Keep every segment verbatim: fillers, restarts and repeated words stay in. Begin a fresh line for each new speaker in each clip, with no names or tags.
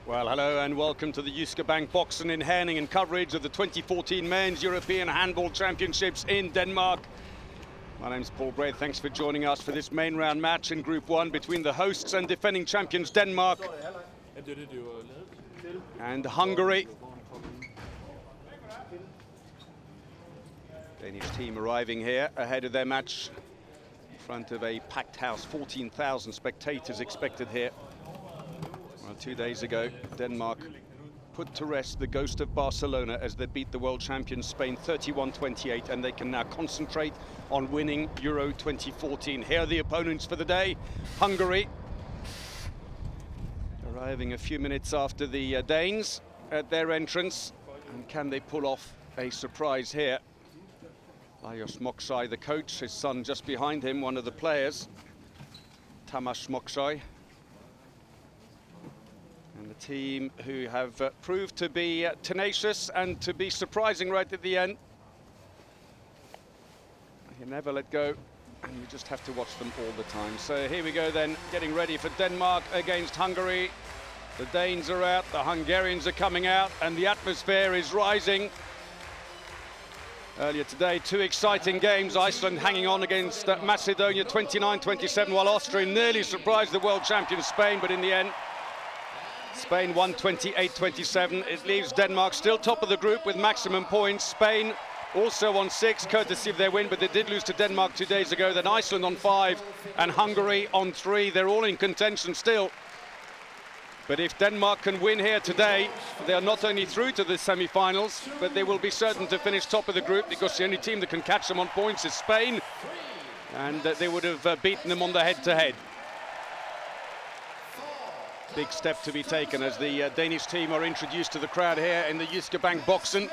Well, hello and welcome to the Jyske Bank Boxen in Herning and coverage of the twenty fourteen Men's European Handball Championships in Denmark. My name's Paul Bray. Thanks for joining us for this main round match in Group one between the hosts and defending champions Denmark and Hungary. Danish team arriving here ahead of their match in front of a packed house, fourteen thousand spectators expected here. Well, two days ago, Denmark put to rest the ghost of Barcelona as they beat the world champions Spain thirty-one twenty-eight, and they can now concentrate on winning Euro twenty fourteen. Here are the opponents for the day. Hungary, arriving a few minutes after the uh, Danes at their entrance. And can they pull off a surprise here? Lajos Moksai, the coach, his son just behind him, one of the players, Tamas Moksai. And the team who have uh, proved to be uh, tenacious and to be surprising right at the end. You never let go, and you just have to watch them all the time. So here we go then, getting ready for Denmark against Hungary. The Danes are out, the Hungarians are coming out, and the atmosphere is rising. Earlier today, two exciting games. Iceland hanging on against uh, Macedonia twenty-nine twenty-seven, while Austria nearly surprised the world champion Spain, but in the end, Spain won twenty-eight twenty-seven. It leaves Denmark still top of the group with maximum points. Spain also on six, courtesy of their win, but they did lose to Denmark two days ago. Then Iceland on five and Hungary on three. They're all in contention still. But if Denmark can win here today, they are not only through to the semi-finals, but they will be certain to finish top of the group, because the only team that can catch them on points is Spain, and uh, they would have uh, beaten them on the head-to-head. Big step to be taken as the uh, Danish team are introduced to the crowd here in the Jyske Bank Boxen.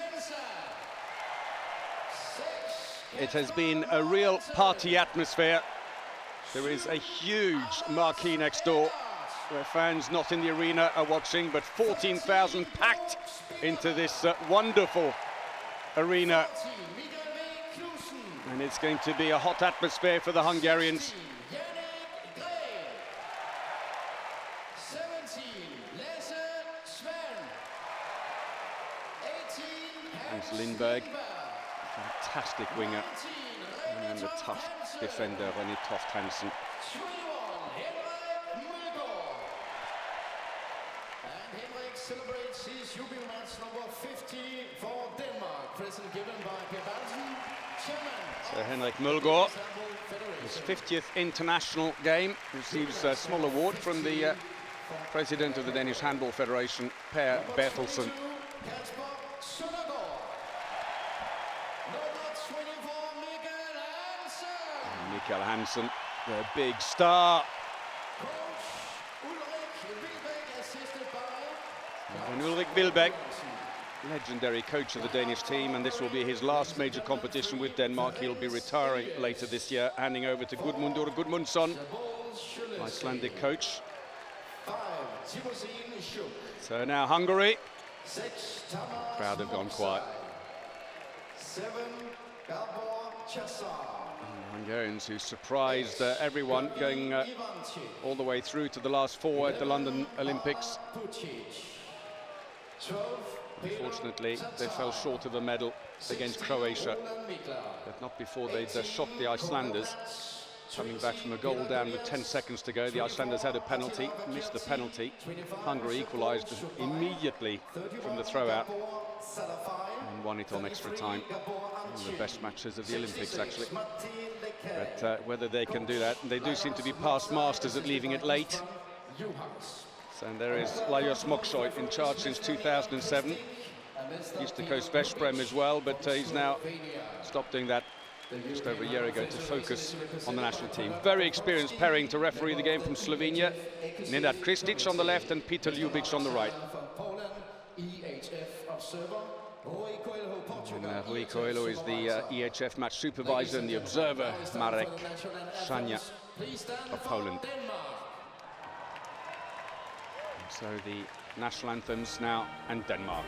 It has been a real party atmosphere. There is a huge marquee next door where fans not in the arena are watching, but fourteen thousand packed into this uh, wonderful arena. And it's going to be a hot atmosphere for the Hungarians. There's Lindberg, fantastic winger, and the tough defender, René Toft Hansen.
Celebrates his jubilee match number fifty for Denmark, present given by Per Bertelsen, chairman.
So Henrik Mølgaard, his fiftieth international game, receives a small award from the uh, president of the Danish Handball Federation, Per Bertelsen. Mikael Hansen, the big star. And Ulrik Wilbæk, legendary coach of the Danish team, and this will be his last major competition with Denmark. He'll be retiring later this year, handing over to Gudmundur Gudmundsson, Icelandic coach. So now Hungary. The crowd have gone quiet. And Hungarians who surprised uh, everyone, going uh, all the way through to the last four at the London Olympics. Unfortunately, they fell short of a medal against Croatia, but not before they'd uh, shocked the Icelanders. Coming back from a goal down with ten seconds to go, the Icelanders had a penalty, missed the penalty. Hungary equalised immediately from the throw-out and won it on extra time. One of the best matches of the Olympics, actually. But uh, whether they can do that, they do seem to be past masters at leaving it late. And there is Lajos Moksai, in charge since two thousand seven. Used to coach Veszprem as well, but uh, he's now stopped doing that just over a year ago to focus on the national team. Very experienced pairing to referee the game from Slovenia. Nenad Kristic on the left and Peter Ljubic on the right.
E H F observer.
And uh, Rui Coelho is the uh, E H F match supervisor, and the observer, Marek Szania of Poland. So the national anthems now, and Denmark.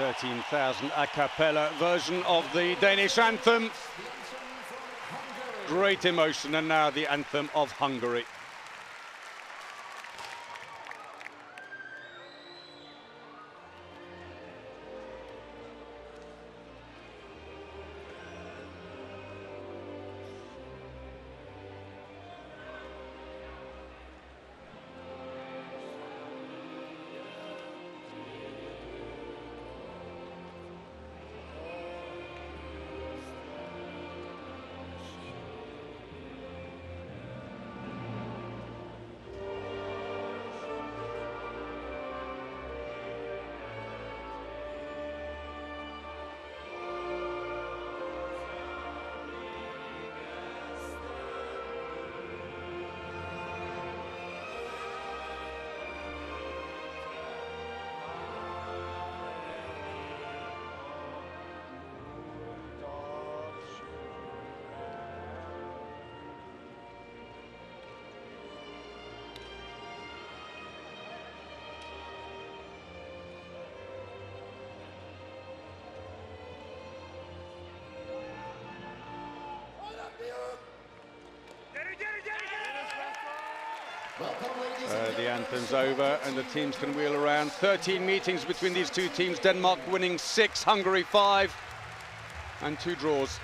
thirteen thousand a cappella version of the Danish anthem. Great emotion, and now the anthem of Hungary. Uh, the anthem's over and the teams can wheel around. thirteen meetings between these two teams. Denmark winning six, Hungary five, and two draws.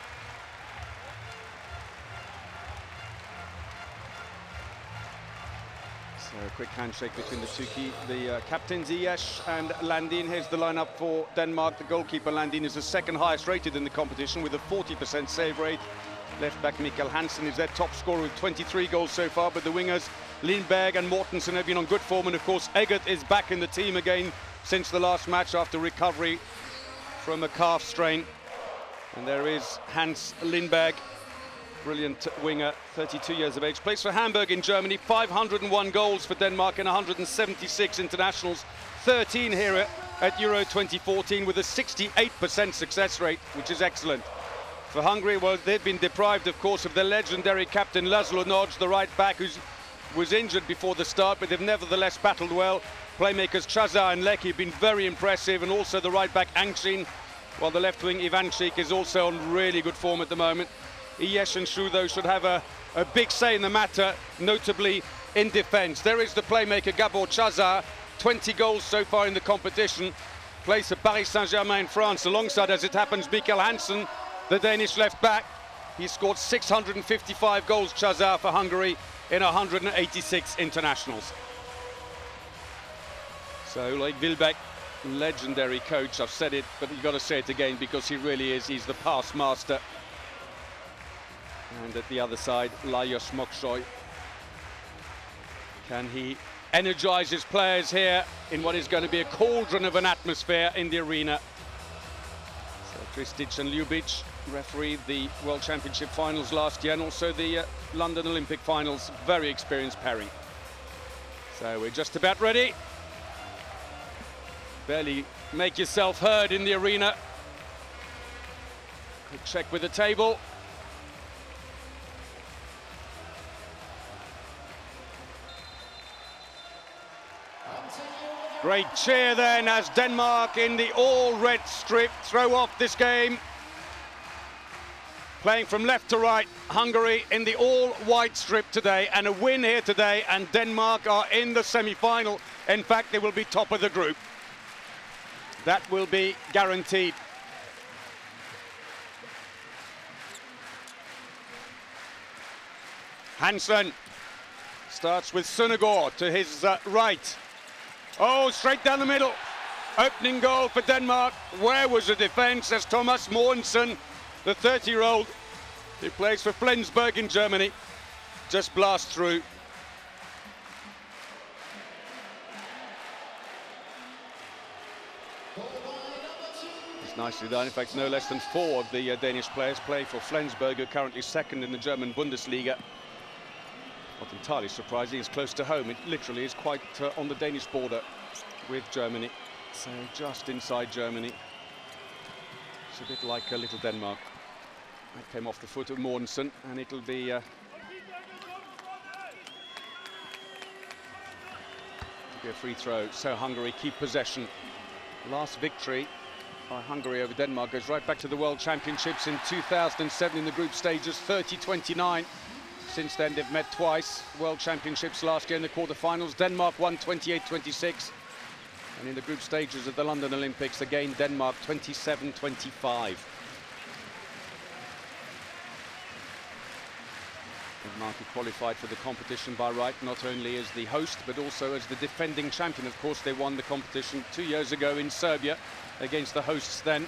So a quick handshake between the two key, the uh, captains E H F and Landin. Here's the lineup for Denmark. The goalkeeper Landin is the second highest rated in the competition with a forty percent save rate. Left back Mikkel Hansen is their top scorer with twenty-three goals so far, but the wingers Lindberg and Mortensen have been on good form, and of course Eggert is back in the team again since the last match after recovery from a calf strain. And there is Hans Lindberg, brilliant winger, thirty-two years of age, plays for Hamburg in Germany. Five hundred and one goals for Denmark in one hundred and seventy-six internationals, thirteen here at Euro twenty fourteen with a sixty-eight percent success rate, which is excellent. For Hungary, well, they've been deprived, of course, of their legendary captain Laszlo Nagy, the right back, who was injured before the start, but they've nevertheless battled well. Playmakers Chazar and Lecky have been very impressive, and also the right back Angsin, while the left wing Ivanchik is also on really good form at the moment. E H and Shu, though, should have a, a big say in the matter, notably in defence. There is the playmaker Gabor Chazar, twenty goals so far in the competition, plays for Paris Saint-Germain in France, alongside, as it happens, Mikkel Hansen, the Danish left back. He scored six hundred and fifty-five goals, Chazar, for Hungary in one hundred and eighty-six internationals. So, like Wilbeck, legendary coach, I've said it, but you've got to say it again because he really is. He's the pass master. And at the other side, Lajos Mokshoy. Can he energize his players here in what is going to be a cauldron of an atmosphere in the arena? So Kristic and Ljubic refereed the World Championship finals last year and also the uh, London Olympic finals. Very experienced pairing. So we're just about ready. Barely make yourself heard in the arena. Quick check with the table. Great cheer then as Denmark in the all-red strip throw off this game. Playing from left to right, Hungary in the all-white strip today, and a win here today, and Denmark are in the semi-final. In fact, they will be top of the group. That will be guaranteed. Hansen starts with Søndergaard to his uh, right. Oh, straight down the middle. Opening goal for Denmark. Where was the defence as Thomas Mortensen, the thirty-year-old, who plays for Flensburg in Germany, just blasts through. It's nicely done. In fact, no less than four of the uh, Danish players play for Flensburg, who are currently second in the German Bundesliga. Not entirely surprising, it's close to home. It literally is quite uh, on the Danish border with Germany. So just inside Germany. It's a bit like a uh, little Denmark. That came off the foot of Mortensen, and it'll be uh, it'll be a free throw. So Hungary keep possession. Last victory by Hungary over Denmark goes right back to the World Championships in two thousand seven in the group stages, thirty twenty-nine. Since then, they've met twice. World Championships last year in the quarterfinals. Denmark won twenty-eight twenty-six. And in the group stages of the London Olympics, again, Denmark twenty-seven twenty-five. Denmark who qualified for the competition by right, not only as the host, but also as the defending champion. Of course, they won the competition two years ago in Serbia against the hosts then.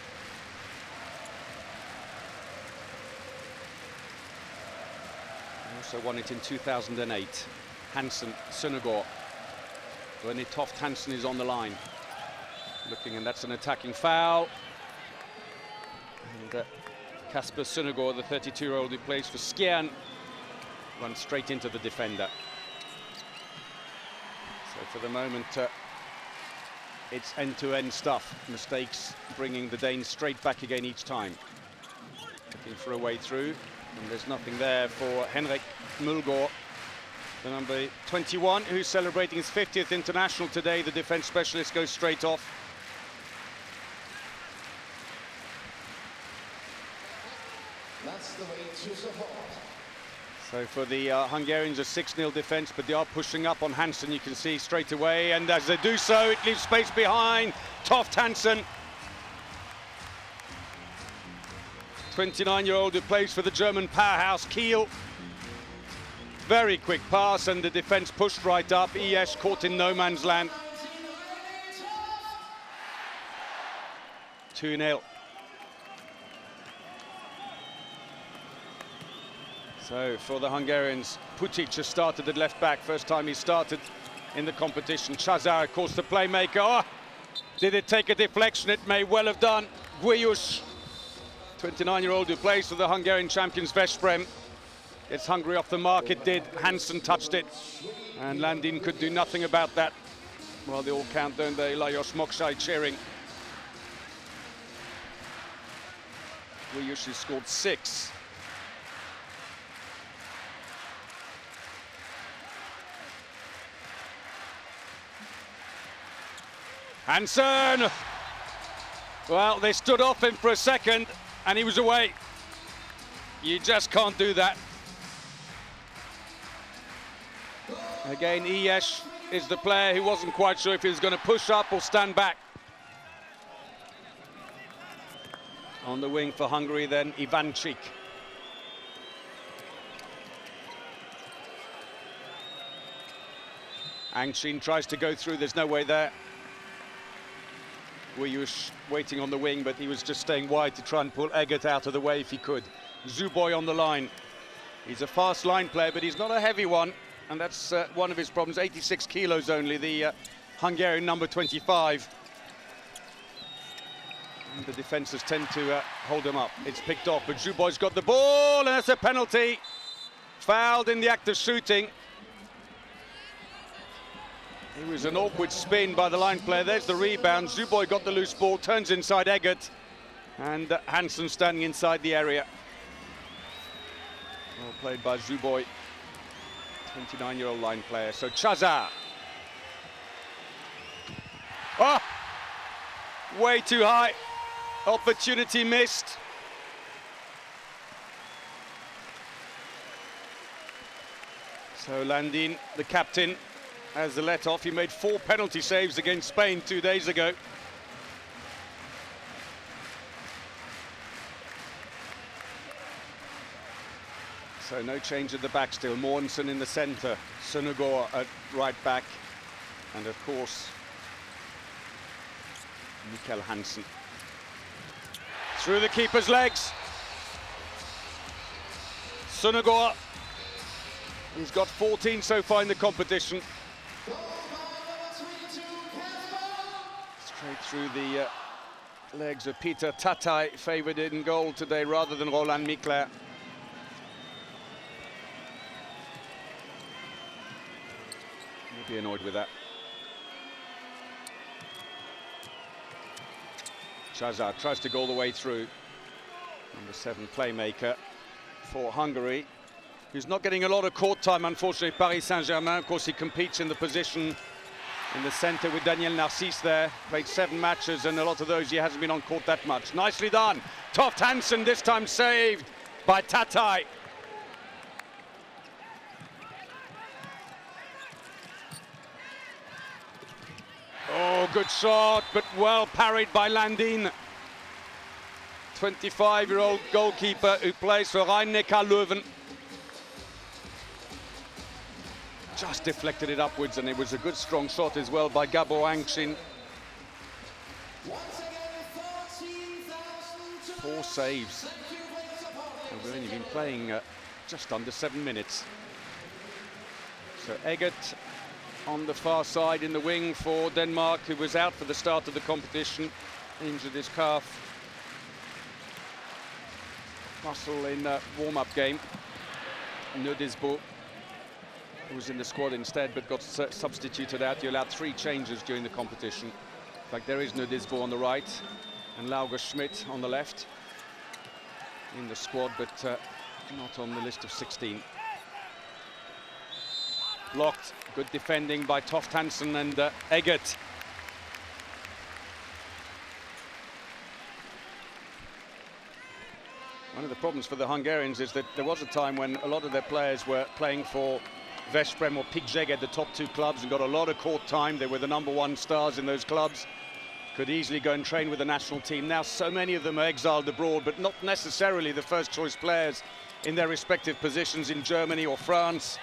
They also won it in two thousand eight. Hansen, Søndergaard. Rene Toft Hansen is on the line. Looking, and that's an attacking foul. And uh, Kasper Søndergaard, the thirty-two-year-old who plays for Skjern, runs straight into the defender. So for the moment, uh, it's end-to-end stuff. Mistakes bringing the Danes straight back again each time. Looking for a way through, and there's nothing there for Henrik Mulgaard, the number twenty-one, who's celebrating his fiftieth international today. The defense specialist goes straight off.
That's the way to support.
So for the uh, Hungarians, a six nil defense, but they are pushing up on Hansen, you can see straight away, and as they do so, it leaves space behind Toft Hansen. twenty-nine-year-old who plays for the German powerhouse Kiel. Very quick pass, and the defense pushed right up. E H F caught in no man's land. two nil. So for the Hungarians, Putic has started at left back. First time he started in the competition. Chazar, of course, the playmaker. Oh, did it take a deflection? It may well have done. Guiush, twenty-nine-year-old who plays for the Hungarian champions Veszprém. Gets Hungary off the mark. It did. Hansen touched it, and Landin could do nothing about that. Well, they all count, don't they? Lajos Moksai cheering. Guiush has scored six. Hansen! Well, they stood off him for a second, and he was away. You just can't do that. Again, E H F is the player who wasn't quite sure if he was going to push up or stand back. On the wing for Hungary, then, Ivanchik. Angshin tries to go through, there's no way there. Guiush waiting on the wing, but he was just staying wide to try and pull Eggert out of the way if he could. Zuboy on the line. He's a fast line player, but he's not a heavy one, and that's uh, one of his problems. eighty-six kilos only, the uh, Hungarian number twenty-five. And the defences tend to uh, hold him up. It's picked off, but Zuboy's got the ball, and that's a penalty. Fouled in the act of shooting. It was an awkward spin by the line player. There's the rebound. Zuboy got the loose ball, turns inside Eggert, and uh, Hansen standing inside the area. Well played by Zuboy, twenty-nine-year-old line player. So Chazar. Oh! Way too high. Opportunity missed. So Landin, the captain, has the let-off. He made four penalty saves against Spain two days ago. So no change at the back still. Mortensen in the centre, Søndergaard at right back, and of course Mikkel Hansen. Through the keeper's legs. Søndergaard, he's got fourteen so far in the competition. Straight through the uh, legs of Peter Tatai, favoured in goal today rather than Roland Mikler. He'll be annoyed with that. Chazar tries to go all the way through. Number seven playmaker for Hungary, who's not getting a lot of court time, unfortunately. Paris Saint-Germain, of course, he competes in the position in the centre with Daniel Narcisse there. Played seven matches, and a lot of those he hasn't been on court that much. Nicely done. Toft Hansen, this time saved by Tatai. Oh, good shot, but well parried by Landin. twenty-five-year-old goalkeeper who plays for Rhein-Neckar Löwen. Just deflected it upwards, and it was a good strong shot as well by Gabo Angshin. Four saves. And we've only been playing uh, just under seven minutes. So Eggert on the far side in the wing for Denmark, who was out for the start of the competition, injured his calf muscle in a warm-up game. Nudisbo, who was in the squad instead but got uh, substituted out. You allowed three changes during the competition. In fact, there is Nudisbo on the right and Lauger Schmidt on the left in the squad, but uh, not on the list of sixteen. Blocked, good defending by Toft Hansen and uh, Eggert. One of the problems for the Hungarians is that there was a time when a lot of their players were playing for Veszprém or Pékséged, the top two clubs, and got a lot of court time. They were the number one stars in those clubs. Could easily go and train with the national team. Now so many of them are exiled abroad, but not necessarily the first choice players in their respective positions in Germany or France.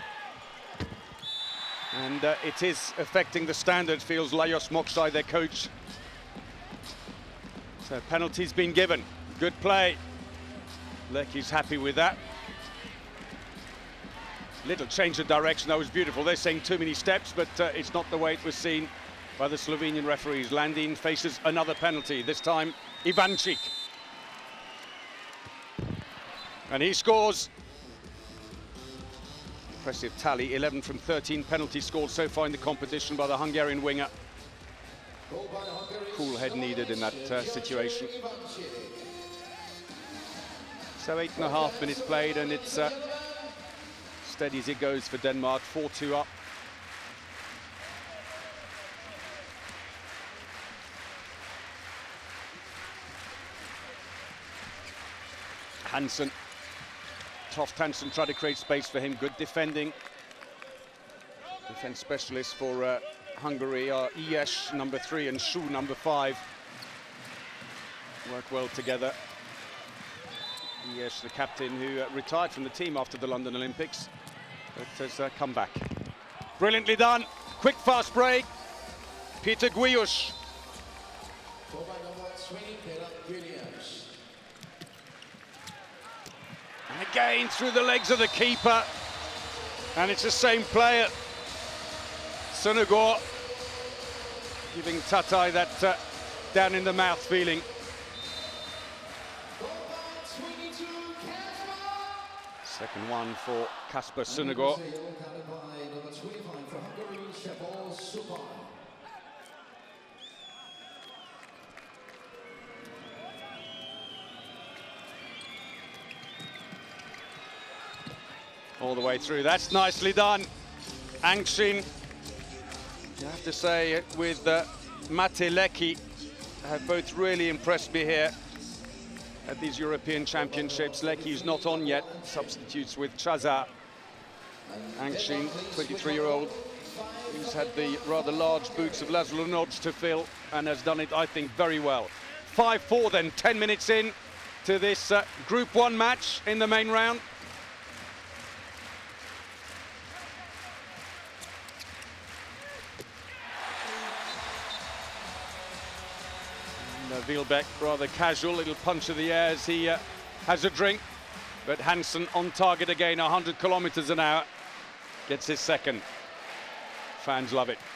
And uh, it is affecting the standard, feels Lajos Moksai, their coach. So penalty's been given. Good play. Lecky's happy with that. Little change of direction, that was beautiful. They're saying too many steps, but uh, it's not the way it was seen by the Slovenian referees. Landin faces another penalty, this time Ivanchik. And he scores. Impressive tally, eleven from thirteen penalties scored so far in the competition by the Hungarian winger. Cool head needed in that uh, situation. So eight and a half minutes played, and it's uh, steady as it goes for Denmark, four two up. Hansen. Toft Hansen tried to create space for him. Good defending. Defense specialist for uh, Hungary are E H F number three and Shu number five. Work well together. E H F, the captain who uh, retired from the team after the London Olympics, but has uh, come back. Brilliantly done. Quick fast break. Peter Guiush. And again through the legs of the keeper, and it's the same player, Sunagor, giving Tatai that uh, down in the mouth feeling. Second one for Kasper Sunagor. All the way through, that's nicely done. Angshin, you have to say, with uh, Mate Lecki, have both really impressed me here at these European Championships. Lecki is not on yet, substitutes with Chazar. Angshin, twenty-three-year-old, who's had the rather large boots of Laszlo Nodge to fill and has done it, I think, very well. five four then, ten minutes in to this uh, Group One match in the main round. Wielbeck rather casual, little punch of the air as he uh, has a drink, but Hansen on target again, one hundred kilometers an hour, gets his second. Fans love it.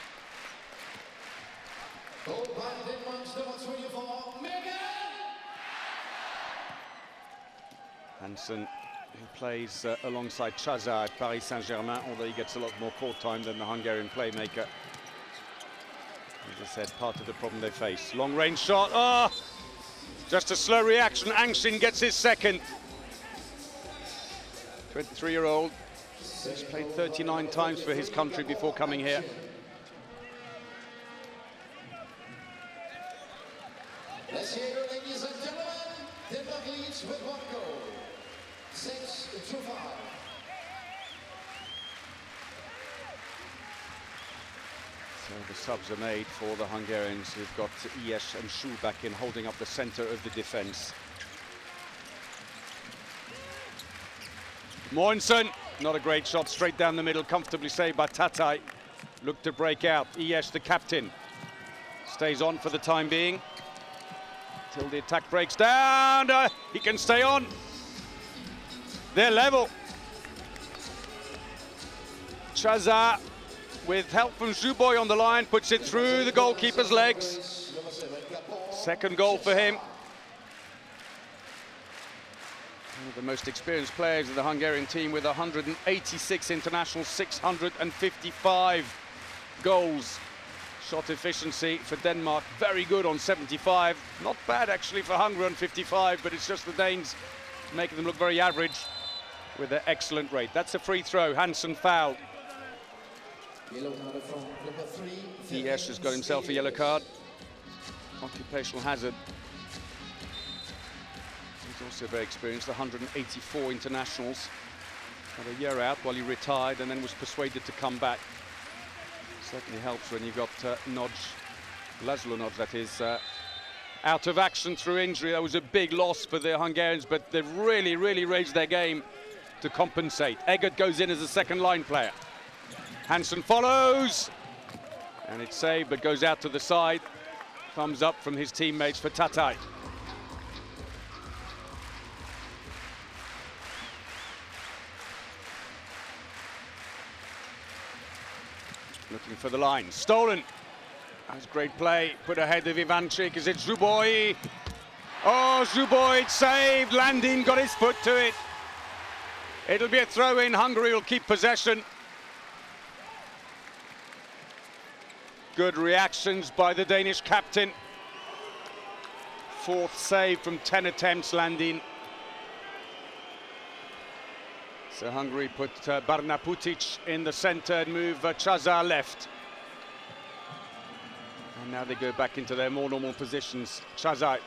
Hansen, who plays uh, alongside Chazar at Paris Saint-Germain, although he gets a lot more court time than the Hungarian playmaker. As I said, part of the problem they face. Long range shot, oh! Just a slow reaction, Angshin gets his second. twenty-three-year-old, he's played thirty-nine times for his country before coming here.
to five.
So the subs are made for the Hungarians, who've got E H F and Schuh back in, holding up the centre of the defence. Moinson, not a great shot, straight down the middle, comfortably saved by Tatai. Looked to break out. E H F, the captain, stays on for the time being till the attack breaks down. Uh, he can stay on. They're level. Chaza, with help from Zhuboy on the line, puts it through the goalkeeper's legs. Second goal for him. One of the most experienced players of the Hungarian team, with one hundred eighty-six internationals, six hundred fifty-five goals. Shot efficiency for Denmark, very good on seventy-five. Not bad actually for Hungary on fifty-five, but it's just the Danes making them look very average with their excellent rate. That's a free throw. Hansen fouled.
Yellow card from number three.
E H F has got himself a yellow card. Occupational hazard. He's also very experienced, one hundred eighty-four internationals. Had a year out while he retired and then was persuaded to come back. Certainly helps when you've got uh, Nodge, Laszlo Nodge, that is, uh, out of action through injury. That was a big loss for the Hungarians, but they've really, really raised their game to compensate. Eggert goes in as a second line player. Hansen follows, and it's saved, but goes out to the side. Thumbs up from his teammates for Tatai. Looking for the line, stolen. That was great play, put ahead of Ivanchik. Is it Zhuboy? Oh, Zhuboy, it's saved. Landin got his foot to it. It'll be a throw-in. Hungary will keep possession. Good reactions by the Danish captain. Fourth save from ten attempts, Landin. So Hungary put uh, Barna Putic in the centre and move uh, Chaza left. And now they go back into their more normal positions. Chaza.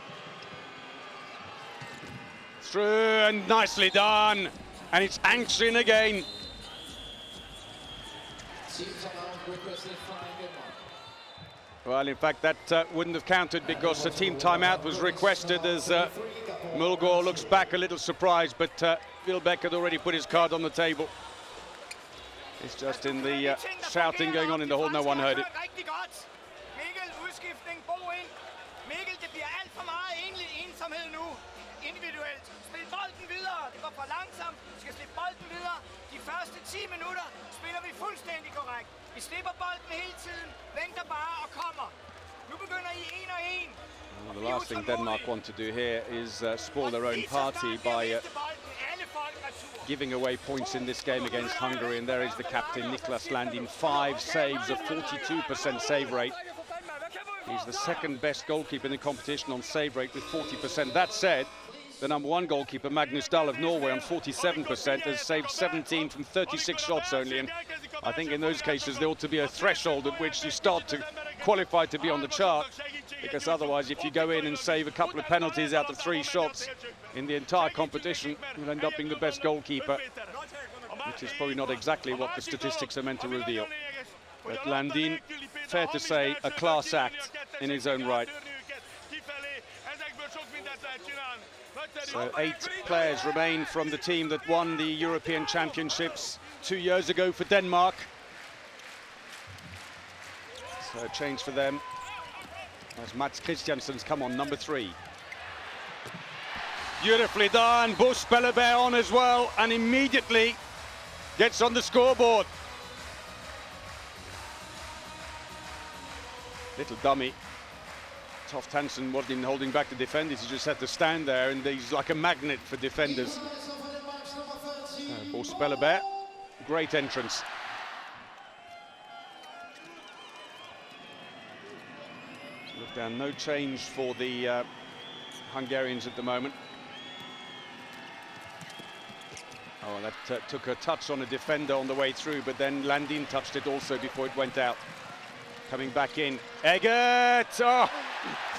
Through, and nicely done. And it's Angshin again. Well, in fact, that uh, wouldn't have counted because the team timeout was requested as uh, Mulgaard looks back a little surprised, but uh, Wilbeck had already put his card on the table. It's just in the uh, shouting going on in the hall, no one heard it. Well, the last thing Denmark want to do here is uh, spoil their own party by uh, giving away points in this game against Hungary, and there is the captain, Niklas Landin, five saves, a forty-two percent save rate. He's the second best goalkeeper in the competition on save rate with forty percent. That said, the number one goalkeeper, Magnus Dahl of Norway, on forty-seven percent, has saved seventeen from thirty-six shots only, and I think in those cases there ought to be a threshold at which you start to qualify to be on the chart, because otherwise if you go in and save a couple of penalties out of three shots in the entire competition, you'll end up being the best goalkeeper, which is probably not exactly what the statistics are meant to reveal. But Landin, fair to say, a class act in his own right. So eight players remain from the team that won the European Championships two years ago for Denmark. So a change for them as Mats Christiansen's come on, number three. Beautifully done. Bo Spelleberg on as well, and immediately gets on the scoreboard. Little dummy. Toft Hansen wasn't even holding back the defenders, he just had to stand there, and he's like a magnet for defenders. Uh, Bo Spelleberg, great entrance. Look down, no change for the uh, Hungarians at the moment. Oh, that uh, took a touch on a defender on the way through, but then Landin touched it also before it went out. Coming back in, Eggert! Oh,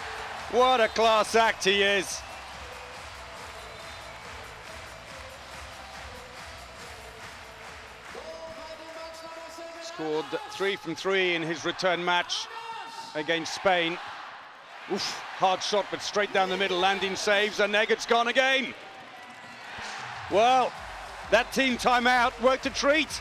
what a class act he is! scored three from three in his return match against Spain. Oof, hard shot, but straight down the middle. Landin saves, and Eggert's gone again. Well, that team timeout worked a treat.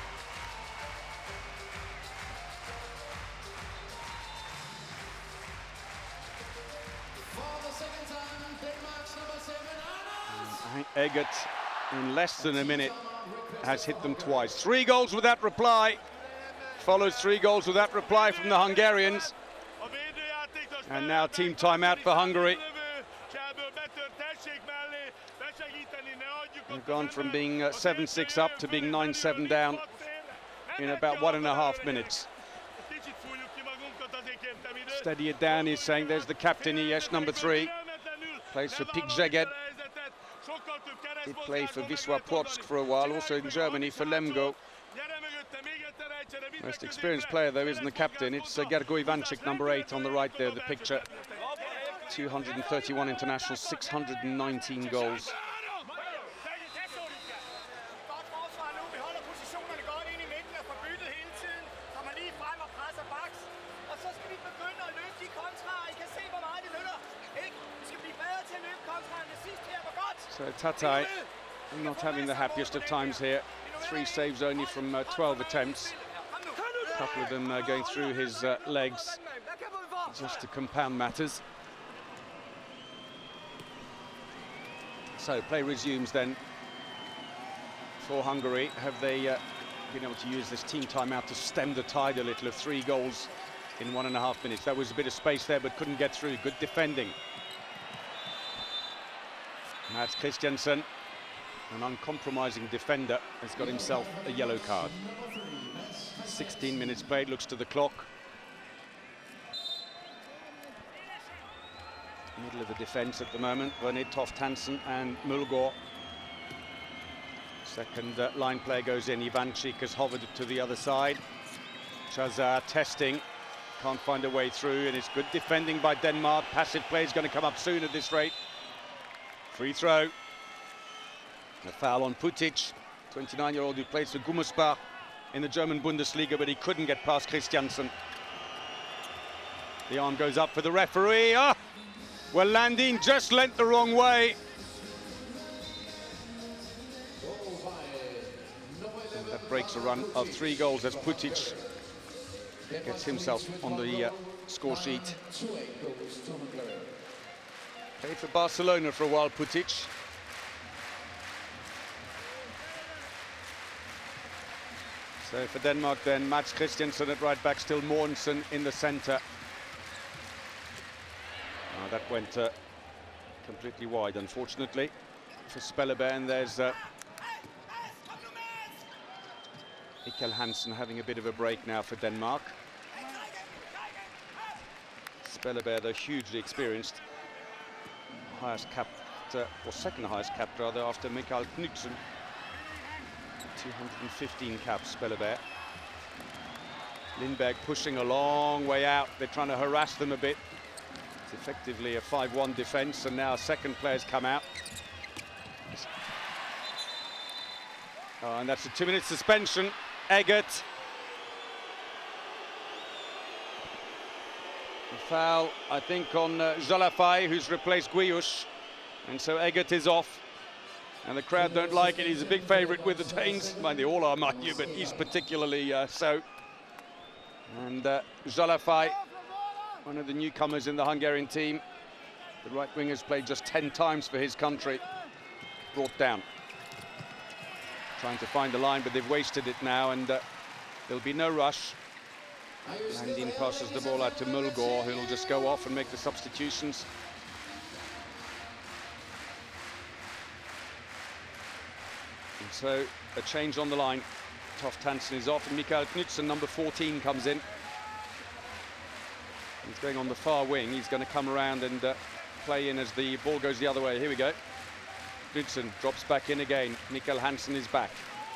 For the second time, Denmark's number seven,
I think Eggert, in less than a minute, has hit them twice. Three goals without reply. Follows three goals without reply from the Hungarians. And now team timeout for Hungary. They've gone from being seven six uh, up to being nine seven down in about one and a half minutes. Steady it down, he's saying. There's the captain, E H F number three. Plays for Pik Szeged. Did play for Wisła Płock for a while, also in Germany for Lemgo. Most experienced player, though, isn't the captain. It's uh, Gergo Ivancic, number eight, on the right there, the picture. two hundred thirty-one internationals, six hundred nineteen goals. So Tatai not having the happiest of times here. Three saves only from uh, twelve attempts. A couple of them uh, going through his uh, legs, just to compound matters. So play resumes then for Hungary. Have they uh, been able to use this team timeout to stem the tide a little of three goals in one and a half minutes? There was a bit of space there, but couldn't get through. Good defending. Mads Christiansen, an uncompromising defender, has got himself a yellow card. sixteen minutes played, looks to the clock. Middle of the defence at the moment, René Toft Hansen and Mulgaard. Second uh, line player goes in, Ivancic has hovered to the other side. Chazar testing, can't find a way through, and it's good defending by Denmark. Passive play is going to come up soon at this rate. Free throw. A foul on Putic, twenty-nine-year-old who plays for Gummersbach in the German Bundesliga, but he couldn't get past Christiansen. The arm goes up for the referee. Ah! Well, Landin just lent the wrong way. And that breaks a run of three goals as Putic gets himself on the uh, score sheet. Played for Barcelona for a while, Putic. So for Denmark then, Mads Christiansen at right back, still Mortensen in the centre. Oh, that went uh, completely wide, unfortunately, for Spelleberg. And there's uh, Mikkel Hansen having a bit of a break now for Denmark. Spelleberg, though, hugely experienced. Highest capped, uh, or second highest capped rather, after Mikael Knudsen. two hundred fifteen caps, Spelleberg. Lindberg pushing a long way out. They're trying to harass them a bit. It's effectively a five one defence, and now second player's come out. Oh, and that's a two-minute suspension. Eggert. A foul, I think, on uh, Zalafai, who's replaced Guiush. And so Eggert is off. And the crowd don't like it. He's a big favourite with the Danes. Mind, they all are, mind you, but he's particularly uh, so. And uh, Zalafai, one of the newcomers in the Hungarian team. The right wing has played just ten times for his country. Brought down. Trying to find the line, but they've wasted it now, and uh, there'll be no rush. Landin passes the ball out to Mulgaard, who'll just go off and make the substitutions. And so a change on the line. Toft Hansen is off, and Mikael Knudsen, number fourteen, comes in. He's going on the far wing. He's going to come around and uh, play in as the ball goes the other way. Here we go. Knudsen drops back in again. Mikkel Hansen is back.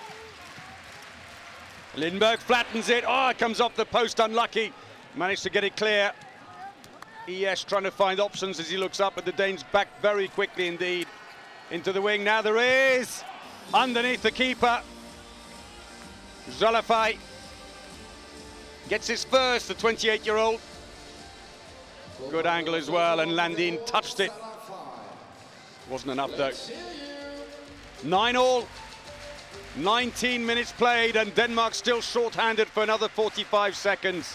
Lindberg flattens it. Oh, it comes off the post, unlucky. Managed to get it clear. E S trying to find options as he looks up, but the Danes back very quickly indeed into the wing. Now there is, underneath the keeper, Zalafai. Gets his first, the twenty-eight-year-old. Good angle as well, and Landin touched it. Wasn't enough though. Nine all. nineteen minutes played, and Denmark still short-handed for another forty-five seconds.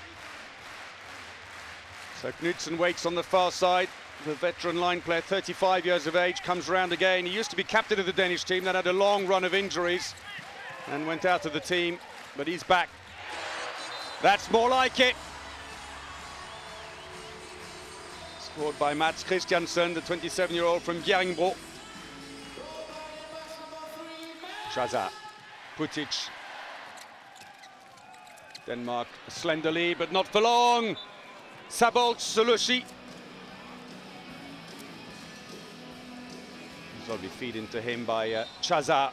So Knudsen waits on the far side. The veteran line player, thirty-five years of age, comes round again. He used to be captain of the Danish team, then had a long run of injuries and went out of the team, but he's back. That's more like it. Scored by Mats Christiansen, the twenty-seven-year-old from Bjerringbro. Chaza, Putic. Denmark, a slender lead, but not for long. Sabolt, Solushi. There's got to be feed into him by uh, Chaza.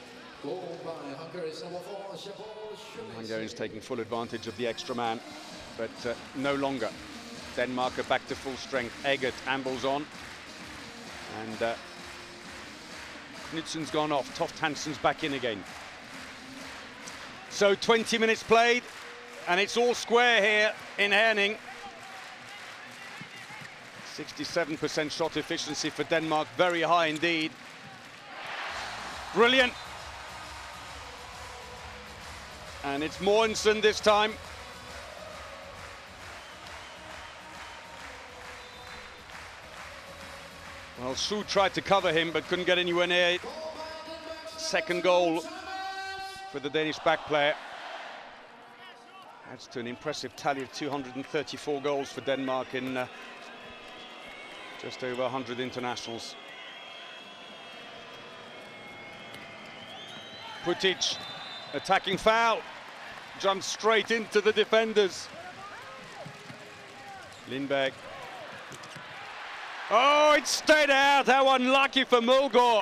Hungarians taking full advantage of the extra man, but uh, no longer. Denmark are back to full strength. Eggert ambles on, and uh, Knudsen's gone off. Toft Hansen's back in again. So twenty minutes played, and it's all square here in Herning. sixty-seven percent shot efficiency for Denmark, very high indeed. Brilliant. And it's Mortensen this time. Well, Schuh tried to cover him, but couldn't get anywhere near it. Second goal for the Danish back player. Adds to an impressive tally of two hundred thirty-four goals for Denmark in uh, just over one hundred internationals. Putic, attacking foul, jumps straight into the defenders. Lindberg. Oh, it stayed out. How unlucky for Mulgaard.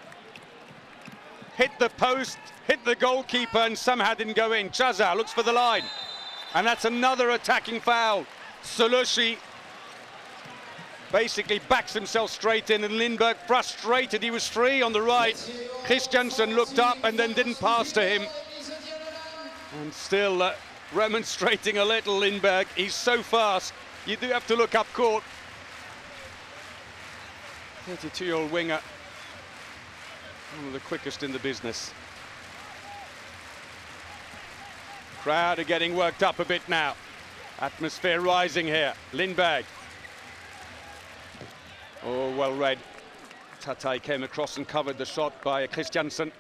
Hit the post, hit the goalkeeper, and somehow didn't go in. Chaza looks for the line. And that's another attacking foul. Solushi basically backs himself straight in, and Lindberg frustrated. He was free on the right. Christiansen looked up and then didn't pass to him. And still uh, remonstrating a little, Lindberg. He's so fast. You do have to look up court. thirty-two-year-old winger, one of the quickest in the business. Crowd are getting worked up a bit now. Atmosphere rising here. Lindberg. Oh, well read. Tatai came across and covered the shot by Christiansen.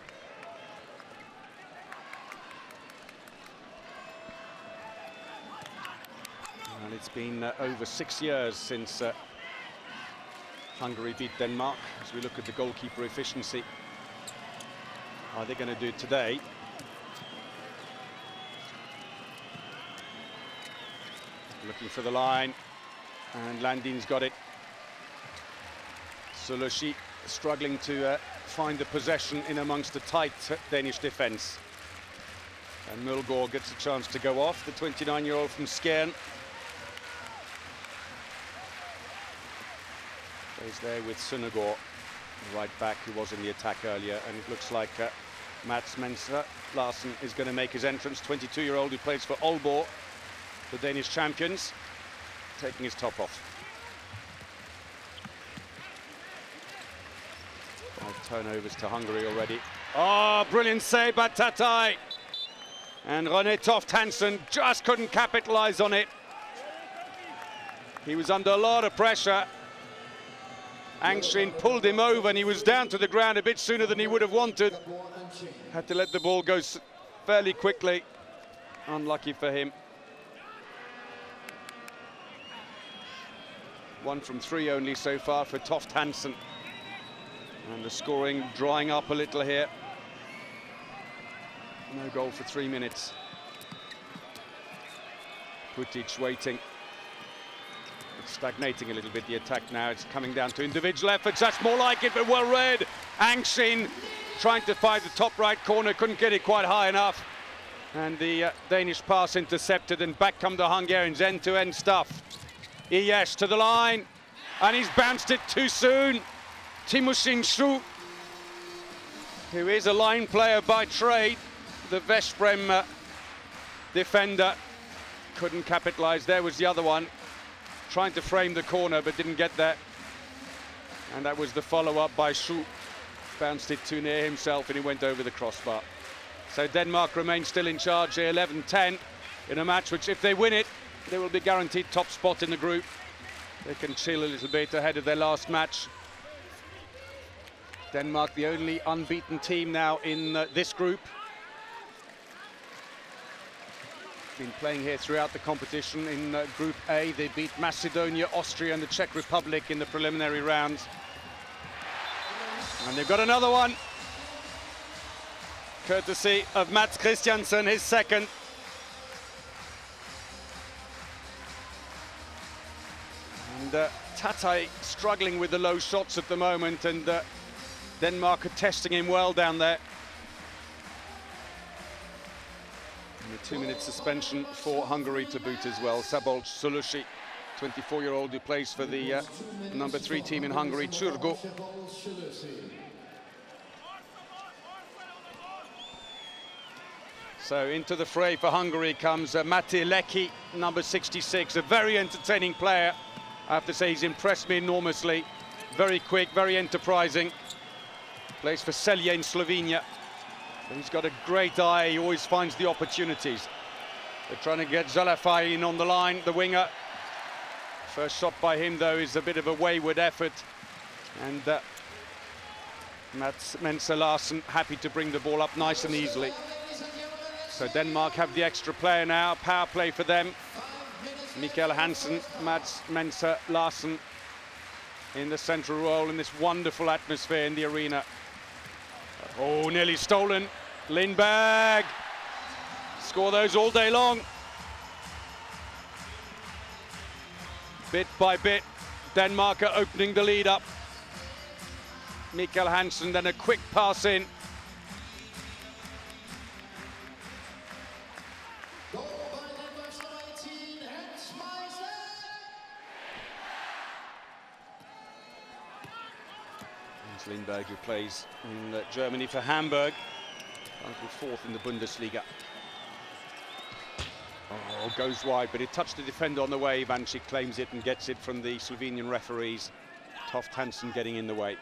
And it's been uh, over six years since uh, Hungary beat Denmark. As we look at the goalkeeper efficiency, are they going to do it today? Looking for the line, and Landin's got it. Solushi struggling to uh, find the possession in amongst the tight uh, Danish defence. And Mulgaard gets a chance to go off, the twenty-nine-year-old from Skjern. Stays there with Søndergaard, right back, who was in the attack earlier, and it looks like uh, Mats Mensa Larsen is going to make his entrance, twenty-two-year-old who plays for Aalborg, the Danish champions, taking his top off. Five turnovers to Hungary already. Oh, brilliant save by Tatai. And René Toft Hansen just couldn't capitalize on it. He was under a lot of pressure. Angshin pulled him over, and he was down to the ground a bit sooner than he would have wanted. Had to let the ball go fairly quickly. Unlucky for him. One from three only so far for Toft Hansen. And the scoring drying up a little here. No goal for three minutes. Putic waiting. It's stagnating a little bit, the attack now. It's coming down to individual efforts. That's more like it, but well read. Angshin trying to find the top right corner, couldn't get it quite high enough. And the uh, Danish pass intercepted, and back come the Hungarians, end-to-end stuff. E H F to the line, and he's bounced it too soon. Timoshin Schuh, who is a line player by trade, the Veszprem uh, defender couldn't capitalize. There was the other one, trying to frame the corner but didn't get there. And that was the follow-up by Schuh. Bounced it too near himself and he went over the crossbar. So Denmark remains still in charge here, eleven ten, in a match which, if they win it, they will be guaranteed top spot in the group. They can chill a little bit ahead of their last match. Denmark, the only unbeaten team now in uh, this group. Been playing here throughout the competition. In uh, Group A, they beat Macedonia, Austria and the Czech Republic in the preliminary rounds. And they've got another one, courtesy of Mats Christiansen, his second. And uh, Tatai struggling with the low shots at the moment, and uh, Denmark are testing him well down there. And a two-minute suspension for Hungary to boot as well. Szabolcs Szőlősi, twenty-four-year-old who plays for the uh, number three team in Hungary, Csürgő. So into the fray for Hungary comes uh, Matti Leki, number sixty-six, a very entertaining player. I have to say he's impressed me enormously. Very quick, very enterprising. Plays for Celje in Slovenia. But he's got a great eye, he always finds the opportunities. They're trying to get Zalafai in on the line, the winger. First shot by him, though, is a bit of a wayward effort. And uh, Mats Mensa Larsen happy to bring the ball up nice and easily. So Denmark have the extra player now, power play for them. Mikael Hansen, Mats Mensa Larsen in the central role in this wonderful atmosphere in the arena. Oh, nearly stolen. Lindberg. Score those all day long. Bit by bit, Denmark are opening the lead up. Mikael Hansen, then a quick pass in. Lindberg, who plays in uh, Germany for Hamburg, currently fourth in the Bundesliga. Oh, goes wide, but it touched the defender on the way. Ivanchik claims it and gets it from the Slovenian referees. Toft Hansen getting in the way.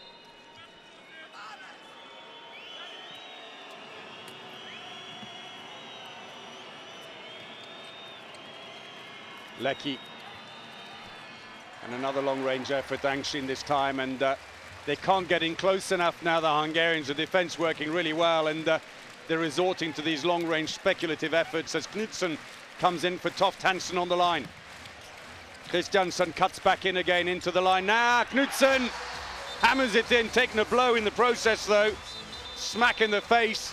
Leki. And another long-range effort, Angshin this time, and uh, they can't get in close enough now, the Hungarians. The defence working really well, and uh, they're resorting to these long-range speculative efforts as Knudsen comes in for Toft Hansen on the line. Christiansen cuts back in again into the line. Now Knudsen hammers it in, taking a blow in the process, though. Smack in the face.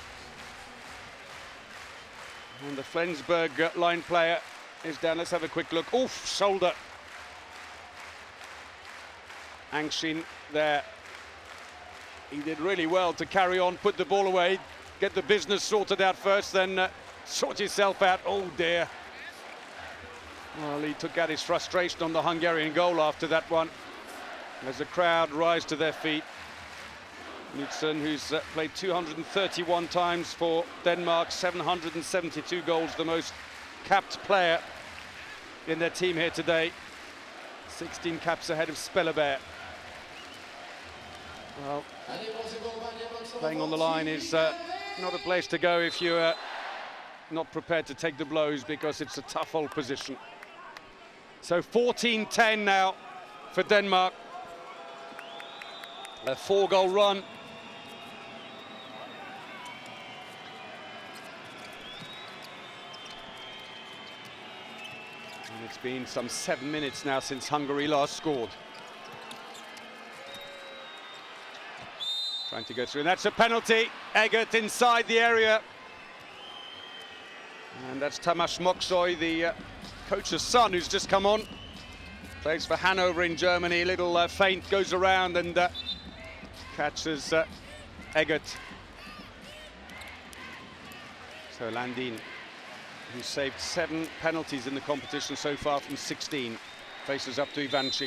And the Flensburg uh, line player is down. Let's have a quick look. Oof, shoulder. Angshin there. He did really well to carry on, put the ball away, get the business sorted out first, then uh, sort yourself out. Oh dear. Well, he took out his frustration on the Hungarian goal after that one. As the crowd rise to their feet. Knudsen, who's uh, played two hundred thirty-one times for Denmark, seven hundred seventy-two goals, the most capped player in their team here today. sixteen caps ahead of Spelleberg. Well, playing on the line is uh, not a place to go if you're uh, not prepared to take the blows, because it's a tough old position. So fourteen ten now for Denmark. A four-goal run. And it's been some seven minutes now since Hungary last scored. Trying to go through, and that's a penalty. Eggert inside the area. And that's Tamas Moksoy, the uh, coach's son, who's just come on. Plays for Hanover in Germany. Little uh, feint goes around and uh, catches uh, Eggert. So Landin, who saved seven penalties in the competition so far from sixteen, faces up to Ivanchik.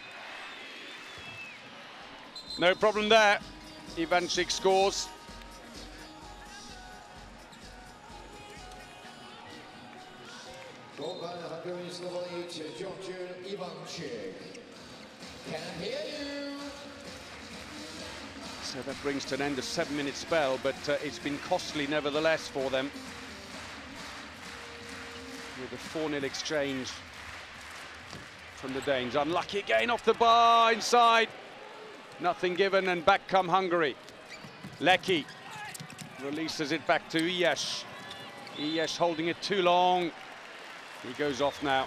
No problem there. Ivanchik scores.
Hungary's level eight, Georgian Ivanchik. Can't hear you.
So that brings to an end a seven-minute spell, but uh, it's been costly nevertheless for them. With a four nil exchange from the Danes. Unlucky again off the bar, inside. Nothing given, and back come Hungary. Lecky releases it back to E H F. E H F holding it too long. He goes off now.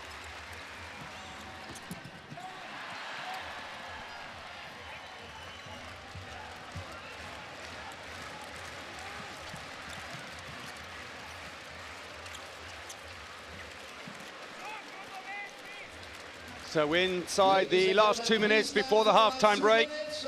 So inside the last two minutes before the half-time break.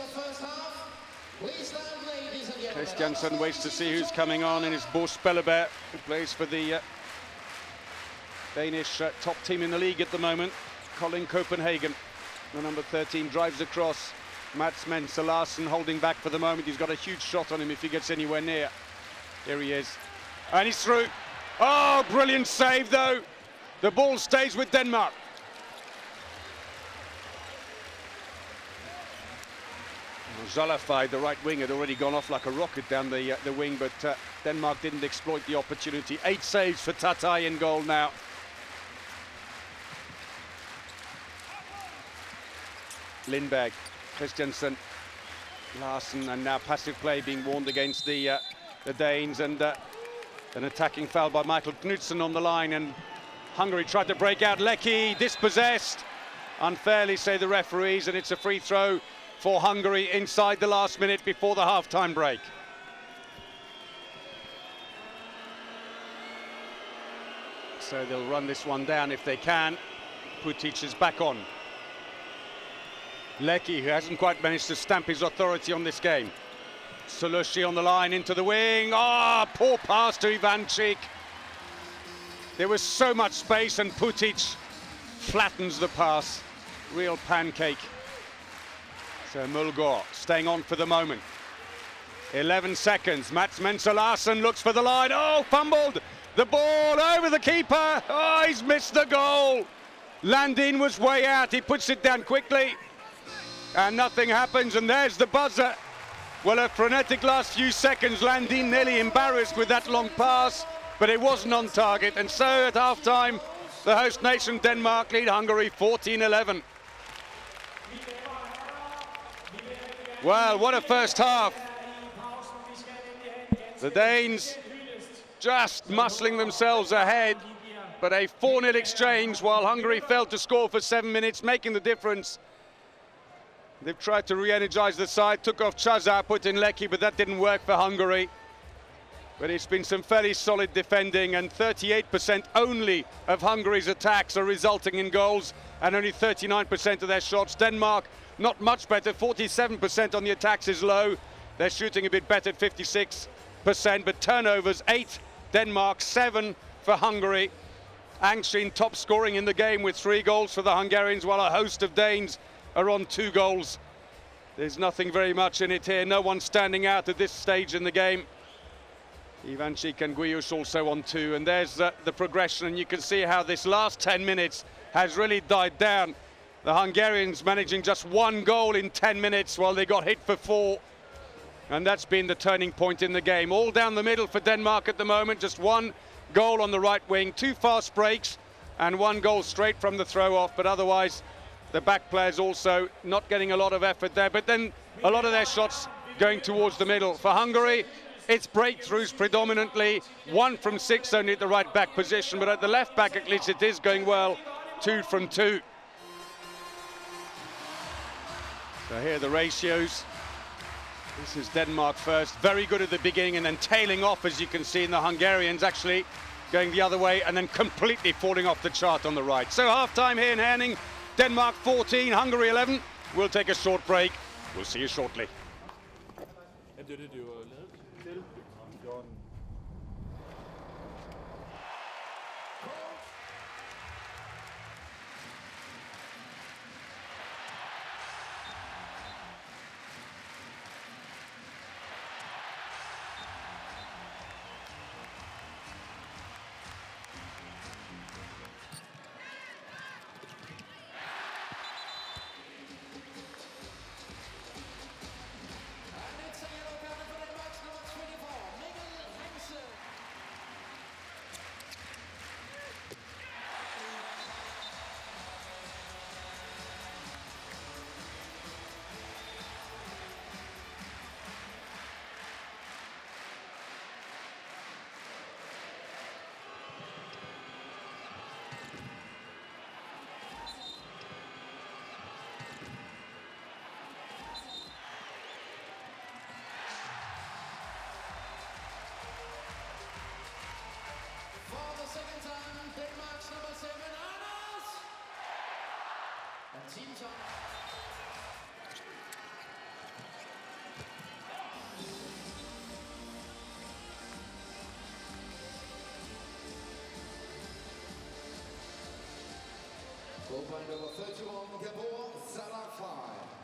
Christiansen waits to see who's coming on, and it's Bo Spelleberg, who plays for the uh, Danish uh, top team in the league at the moment. Colin Copenhagen, the number thirteen, drives across. Mats Mensa Larsen holding back for the moment. He's got a huge shot on him if he gets anywhere near. Here he is. And he's through. Oh, brilliant save, though. The ball stays with Denmark. Zalafai, the right wing, had already gone off like a rocket down the, uh, the wing, but uh, Denmark didn't exploit the opportunity. Eight saves for Tatai in goal now. Lindberg, Christiansen, Larsen, and now passive play being warned against the, uh, the Danes, and uh, an attacking foul by Michael Knudsen on the line, and Hungary tried to break out. Lecky dispossessed, unfairly say the referees, and it's a free throw for Hungary inside the last minute before the half-time break. So they'll run this one down if they can. Putic is back on. Lecky, who hasn't quite managed to stamp his authority on this game. Solushi on the line into the wing. Ah, oh, poor pass to Ivanchik. There was so much space, and Putic flattens the pass. Real pancake. So Mulgaard staying on for the moment. eleven seconds. Mats Mensa Larsen looks for the line. Oh, fumbled. The ball over the keeper. Oh, he's missed the goal. Landin was way out. He puts it down quickly. And nothing happens. And there's the buzzer. Well, a frenetic last few seconds. Landin nearly embarrassed with that long pass, but it wasn't on target. And so at half-time, the host nation Denmark lead Hungary fourteen eleven. Well, what a first half. The Danes just muscling themselves ahead, but a four nil exchange while Hungary failed to score for seven minutes, making the difference. They've tried to re-energize the side, took off Chazar, put in Lecky, but that didn't work for Hungary. But it's been some fairly solid defending, and thirty-eight percent only of Hungary's attacks are resulting in goals, and only thirty-nine percent of their shots. Denmark, not much better, forty-seven percent on the attacks is low. They're shooting a bit better at fifty-six percent, but turnovers, eight Denmark, seven for Hungary. Angshin top scoring in the game with three goals for the Hungarians, while a host of Danes are on two goals. There's nothing very much in it here. No one standing out at this stage in the game. Ivanchik and Guiush also on two, and there's uh, the progression, and you can see how this last ten minutes has really died down. The Hungarians managing just one goal in ten minutes while they got hit for four. And that's been the turning point in the game. All down the middle for Denmark at the moment. Just one goal on the right wing, two fast breaks, and one goal straight from the throw-off. But otherwise, the back players also not getting a lot of effort there. But then a lot of their shots going towards the middle. For Hungary, it's breakthroughs predominantly. One from six only at the right back position. But at the left back, at least, it is going well. Two from two. So here are the ratios. This is Denmark first, very good at the beginning, and then tailing off, as you can see, in the Hungarians actually going the other way and then completely falling off the chart on the right. So half-time here in Herning, Denmark fourteen, Hungary eleven. We'll take a short break. We'll see you shortly.
number seven, Anders. And team time. Goal point number thirty-one, Gabor Salafai.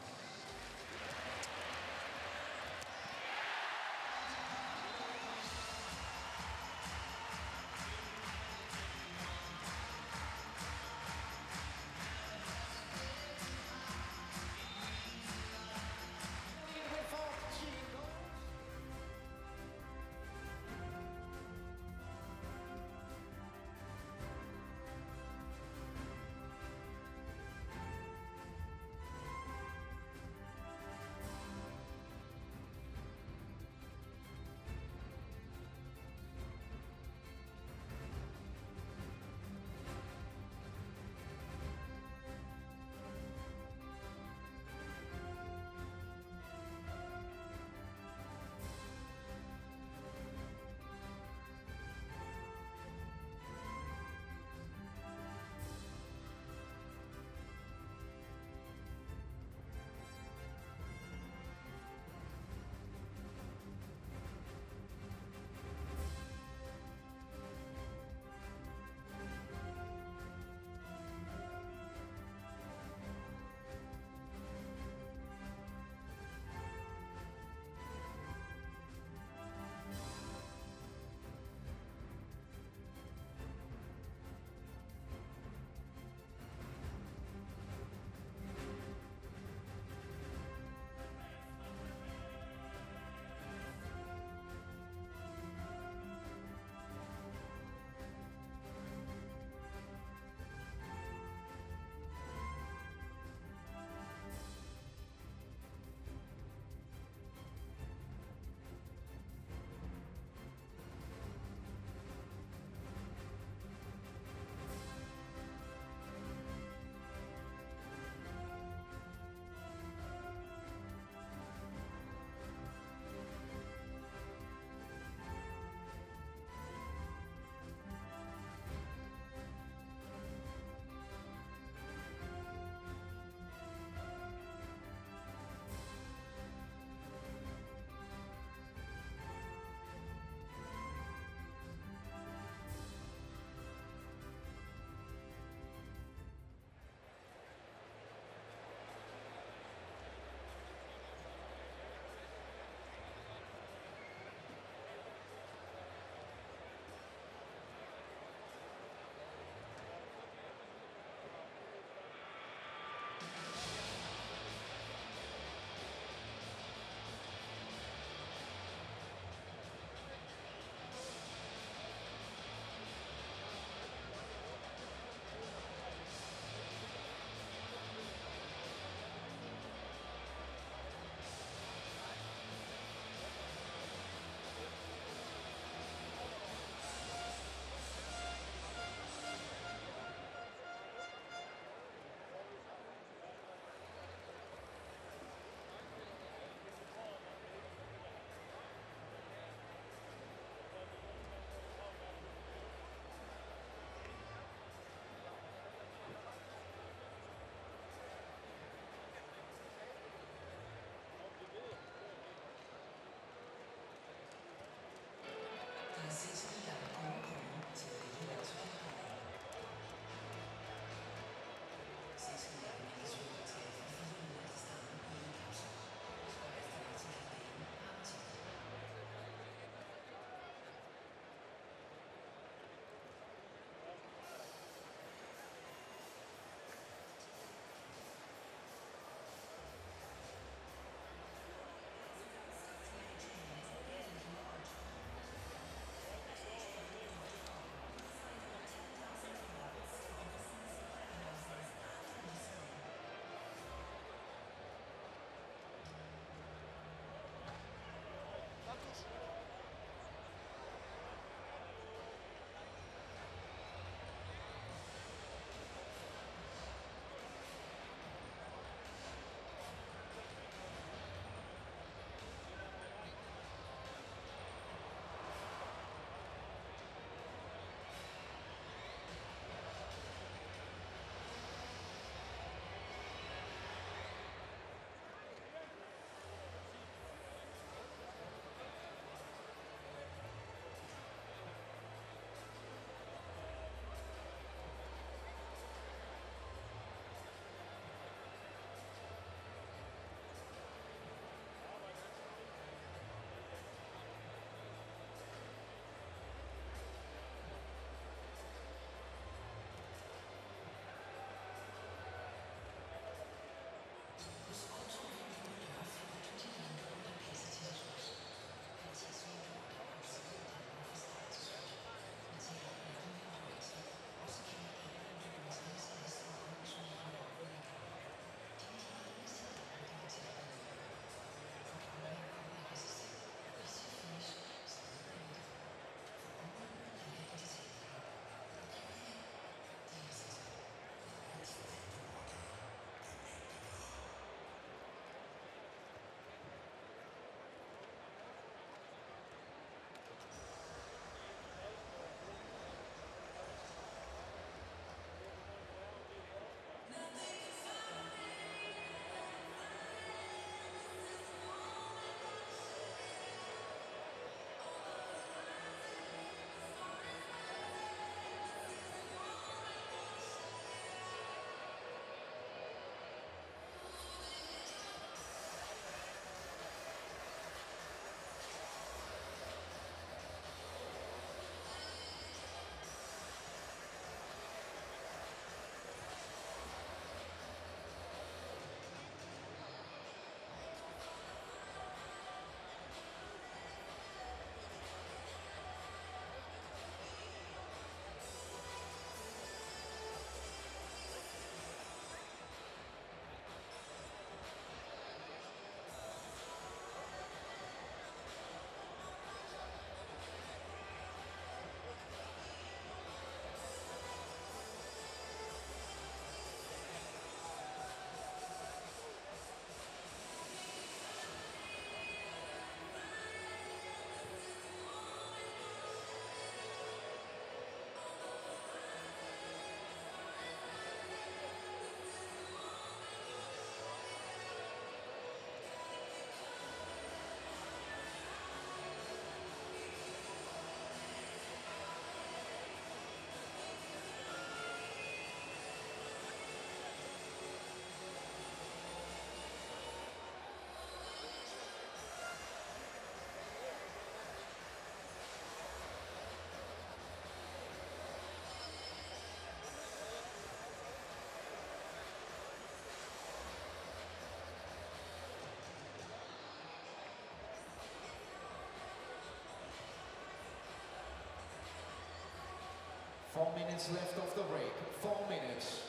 Four minutes left of the break. Four minutes.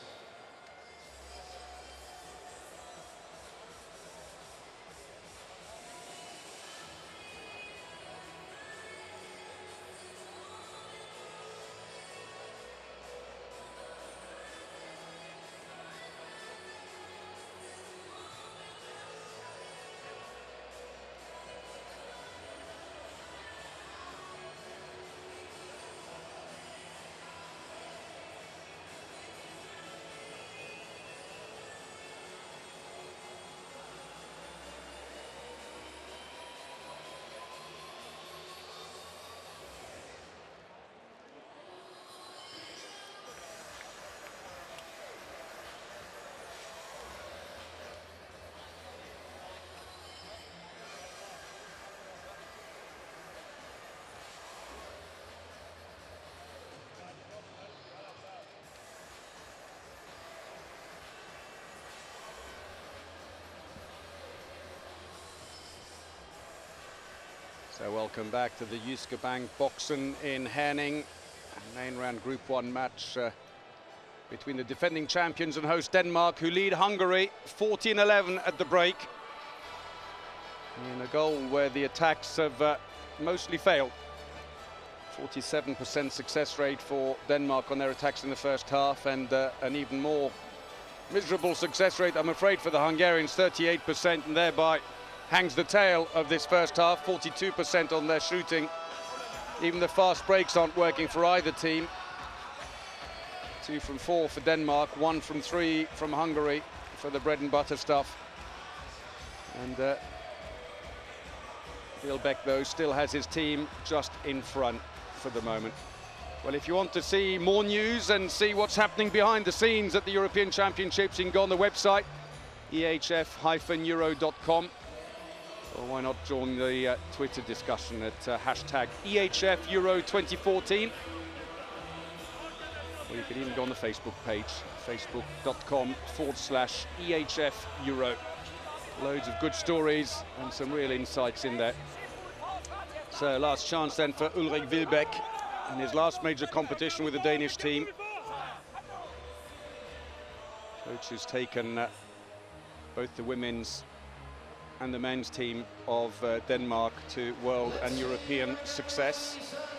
So welcome back to the Jyske Bank Boxen in Herning. Main round Group one match uh, between the defending champions and host Denmark, who lead Hungary fourteen eleven at the break. In a goal where the attacks have uh, mostly failed. forty-seven percent success rate for Denmark on their attacks in the first half, and uh, an even more miserable success rate, I'm afraid, for the Hungarians, thirty-eight percent, and thereby hangs the tail of this first half, forty-two percent on their shooting. Even the fast breaks aren't working for either team. Two from four for Denmark, one from three from Hungary for the bread and butter stuff. And uh, Wilbeck, though, still has his team just in front for the moment. Well, if you want to see more news and see what's happening behind the scenes at the European Championships, you can go on the website, E H F euro dot com. Or why not join the uh, Twitter discussion at uh, hashtag E H F Euro twenty fourteen. Or you can even go on the Facebook page, facebook dot com forward slash E H F Euro. Loads of good stories and some real insights in there. So last chance then for Ulrik Wilbeck in his last major competition with the Danish team. Coach has taken uh, both the women's and the men's team of uh, Denmark to world and European success.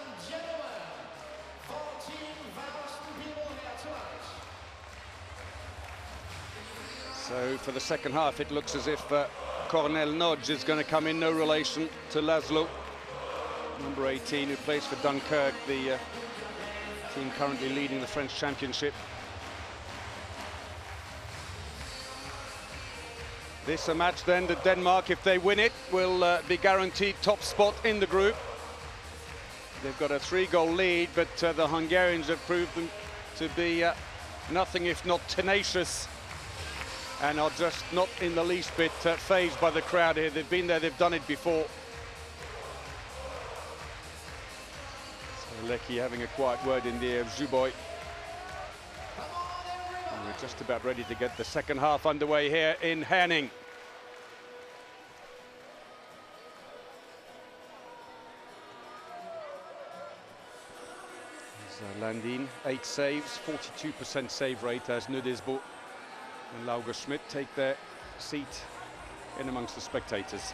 So for the second half, it looks as if uh, Cornel Nodge is going to come in, no relation to Laszlo, number eighteen, who plays for Dunkirk, the uh, team currently leading the French Championship. This a match then that Denmark, if they win it, will uh, be guaranteed top spot in the group. They've got a three-goal lead, but uh, the Hungarians have proved them to be uh, nothing if not tenacious, and are just not in the least bit uh, fazed by the crowd here. They've been there, they've done it before. So Lecky having a quiet word in the ear of Zhuboy. And we're just about ready to get the second half underway here in Herning. There's uh, Landin, eight saves, forty-two percent save rate as Nudisbo and Lauger Schmidt take their seat in amongst the spectators.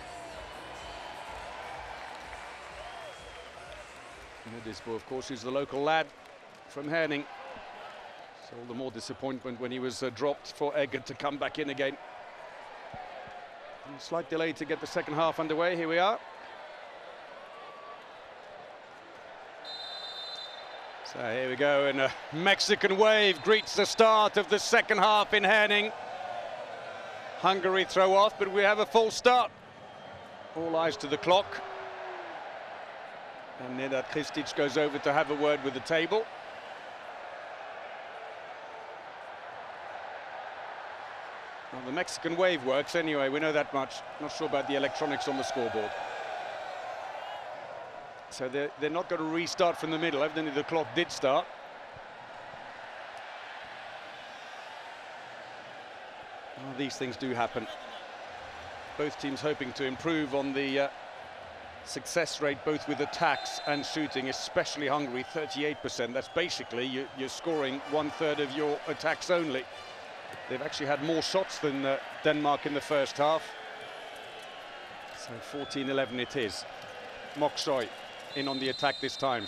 Nudisbo, of course, is the local lad from Herning. So all the more disappointment when he was uh, dropped for Egger to come back in again. And a slight delay to get the second half underway. Here we are. So here we go, and a Mexican wave greets the start of the second half in Herning. Hungary throw off, but we have a full start. All eyes to the clock. And Nenad Kristic goes over to have a word with the table. Well, the Mexican wave works anyway, we know that much. Not sure about the electronics on the scoreboard. So they're, they're not going to restart from the middle. Evidently the clock did start. Well, these things do happen. Both teams hoping to improve on the uh, success rate both with attacks and shooting, especially Hungary, thirty-eight percent. That's basically you, you're scoring one third of your attacks only. They've actually had more shots than uh, Denmark in the first half. So fourteen eleven it is. Mokshoy in on the attack this time.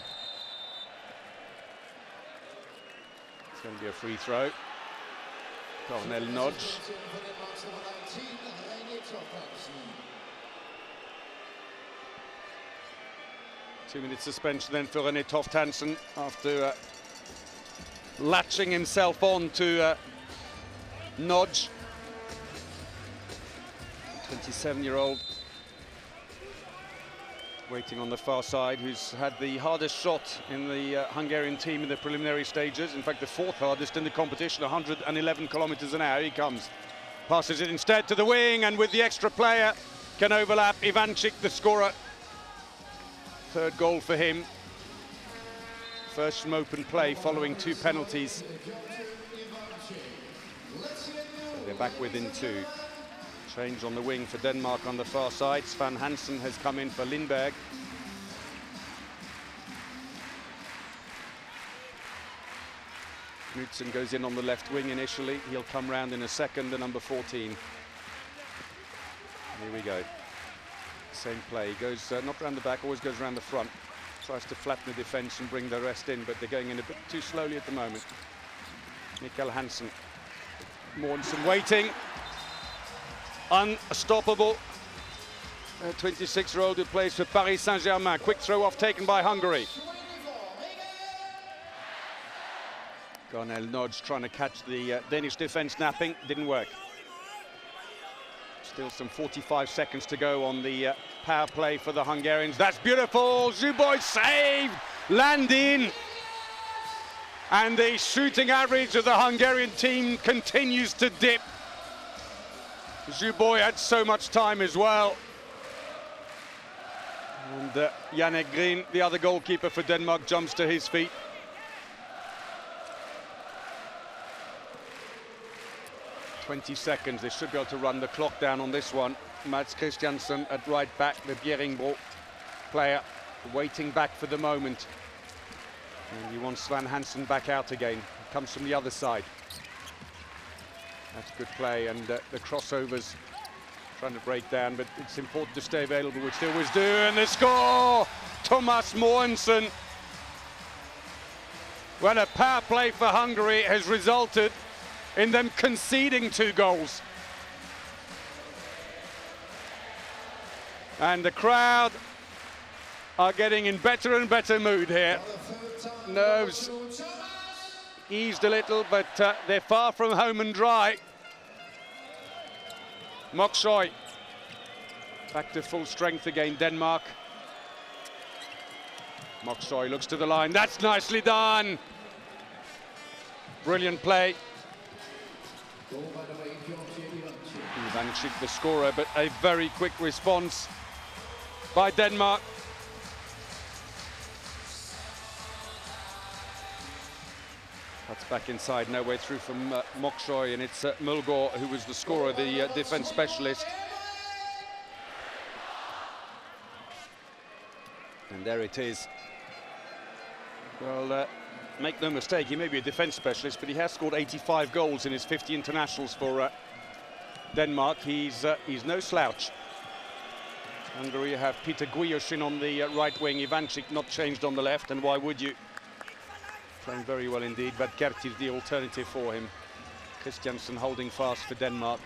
It's going to be a free throw. Cornel Nodge. Two minute suspension then for René Toft Hansen after uh, latching himself on to uh, Nodge. twenty-seven year old waiting on the far side, who's had the hardest shot in the uh, Hungarian team in the preliminary stages. In fact, the fourth hardest in the competition, one hundred eleven kilometers an hour. He comes, passes it instead to the wing, and with the extra player can overlap Ivancic, the scorer. Third goal for him. First from open play following two penalties. So they're back within two. Change on the wing for Denmark on the far side. Svan Hansen has come in for Lindberg. Knudsen goes in on the left wing initially. He'll come round in a second, the number fourteen. Here we go. Same play. He goes uh, not round the back, always goes round the front. Tries to flatten the defence and bring the rest in, but they're going in a bit too slowly at the moment. Mikkel Hansen. Mortensen waiting. Unstoppable. A twenty-six year old who plays for Paris Saint-Germain. Quick throw off taken by Hungary. Cornel Nodge trying to catch the uh, Danish defence napping. Didn't work. Still some forty-five seconds to go on the uh, power play for the Hungarians. That's beautiful. Zsuboy saved. Landin. And the shooting average of the Hungarian team continues to dip. Zsuboy had so much time as well. And uh, Jannik Green, the other goalkeeper for Denmark, jumps to his feet. twenty seconds, they should be able to run the clock down on this one. Mads Christiansen at right back, the Bjerringbro player, waiting back for the moment. And he wants Svan Hansen back out again. He comes from the other side. That's good play, and uh, the crossovers trying to break down, but it's important to stay available, which they always do, and the score! Thomas Mortensen. Well, a power play for Hungary has resulted in them conceding two goals. And the crowd are getting in better and better mood here. Nerves eased a little, but uh, they're far from home and dry. Mokshoy back to full strength again, Denmark. Mokshoy looks to the line. That's nicely done. Brilliant play. Ivancic, the scorer, but a very quick response by Denmark. That's back inside, no way through from uh, Mokshoy, and it's uh, Mulgaard who was the scorer, the uh, defence specialist. And there it is. Well, uh, make no mistake, he may be a defence specialist, but he has scored eighty-five goals in his fifty internationals for uh, Denmark. He's, uh, he's no slouch. Hungary have Peter Gulyoshin on the uh, right wing, Ivancic not changed on the left, and why would you? Playing very well indeed, but Gerti is the alternative for him. Christiansen holding fast for Denmark.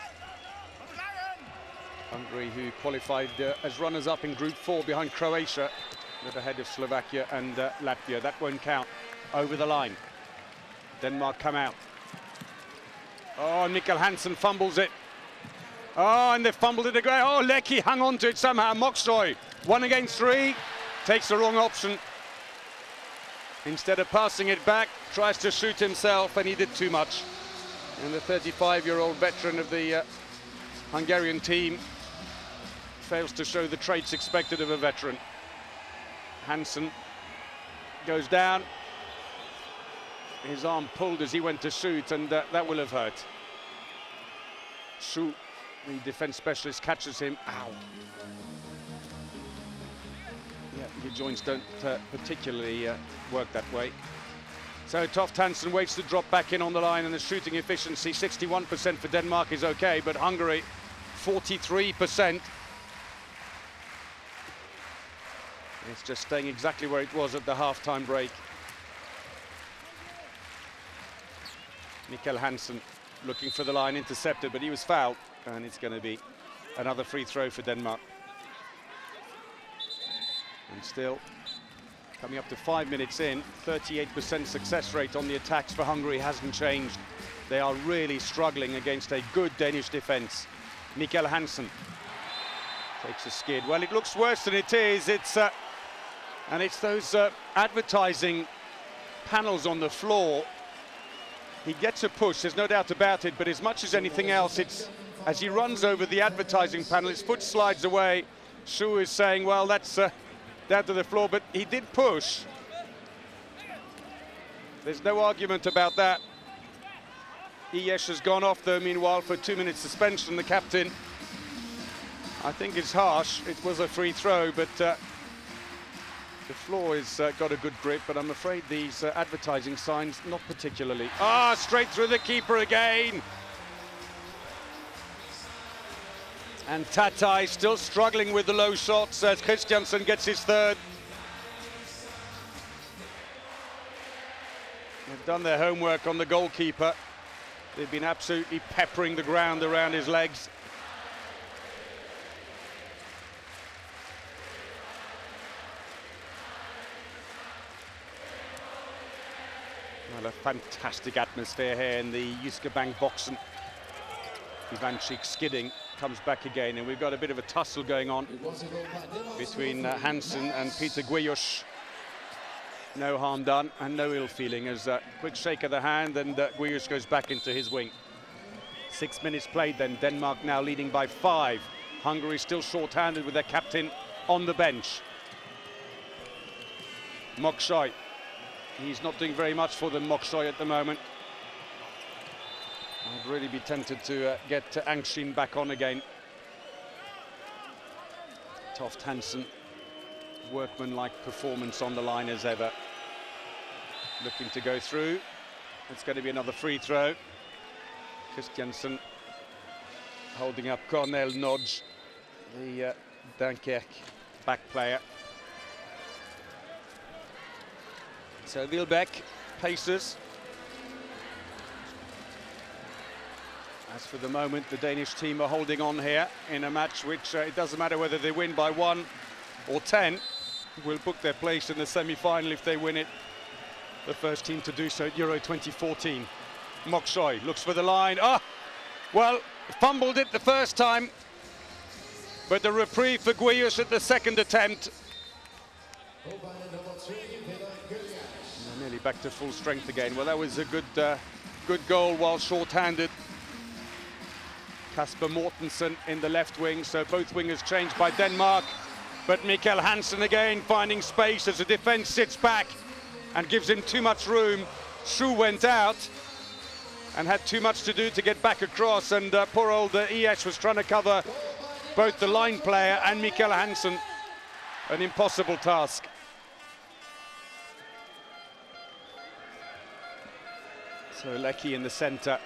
Hungary, who qualified uh, as runners-up in Group four behind Croatia, with ahead of Slovakia and uh, Latvia. That won't count. Over the line. Denmark come out. Oh, Mikkel Hansen fumbles it. Oh, and they fumbled it again. Oh, Lecky hung on to it somehow. Mokshoy, one against three, takes the wrong option. Instead of passing it back, tries to shoot himself, and he did too much. And the thirty-five year old veteran of the uh, Hungarian team fails to show the traits expected of a veteran. Hansen goes down. His arm pulled as he went to shoot, and uh, that will have hurt. Shu, the defense specialist, catches him. Ow. Your joints don't uh, particularly uh, work that way. So Toft Hansen waits to drop back in on the line, and the shooting efficiency, sixty-one percent for Denmark, is okay, but Hungary, forty-three percent. It's just staying exactly where it was at the half-time break. Mikkel Hansen looking for the line, intercepted, but he was fouled, and it's going to be another free throw for Denmark. And still, coming up to five minutes in, thirty-eight percent success rate on the attacks for Hungary hasn't changed. They are really struggling against a good Danish defense. Mikkel Hansen takes a skid. Well, it looks worse than it is. It's uh, and it's those uh, advertising panels on the floor. He gets a push, there's no doubt about it, but as much as anything else, it's as he runs over the advertising panel, his foot slides away. Shu is saying, well, that's uh, down to the floor, but he did push. There's no argument about that. E H F has gone off, though, meanwhile, for a two-minute suspension. The captain, I think it's harsh. It was a free throw, but uh, the floor has uh, got a good grip, but I'm afraid these uh, advertising signs, not particularly. Ah, straight through the keeper again. And Tatai still struggling with the low shots as Christiansen gets his third. They've done their homework on the goalkeeper. They've been absolutely peppering the ground around his legs. Well, a fantastic atmosphere here in the Jyske Bank Boxen. Ivancic skidding, comes back again, and we've got a bit of a tussle going on between uh, Hansen and Peter Guiush. No harm done and no ill feeling, as a uh, quick shake of the hand, and uh, Guiush goes back into his wing. Six minutes played then, Denmark now leading by five. Hungary still short-handed with their captain on the bench. Mokshoy. He's not doing very much for them, Mokshoy, at the moment. I'd really be tempted to uh, get uh, Angshin back on again. Toft Hansen, workman-like performance on the line as ever. Looking to go through. It's going to be another free throw. Christiansen holding up Cornel Nodge, the uh, Dunkerque back player. So Wilbeck, Pacers. As for the moment, the Danish team are holding on here in a match which uh, it doesn't matter whether they win by one or ten. Will book their place in the semi-final if they win it. The first team to do so at Euro twenty fourteen. Mokshoy looks for the line. Ah, well, fumbled it the first time, but the reprieve for Guiush at the second attempt. And nearly back to full strength again. Well, that was a good, uh, good goal while short-handed. Kasper Mortensen in the left wing, so both wingers changed by Denmark. But Mikkel Hansen again finding space as the defense sits back and gives him too much room. Shu went out and had too much to do to get back across, and uh, poor old uh, E H F was trying to cover both the line player and Mikkel Hansen. An impossible task. So Lecky in the centre.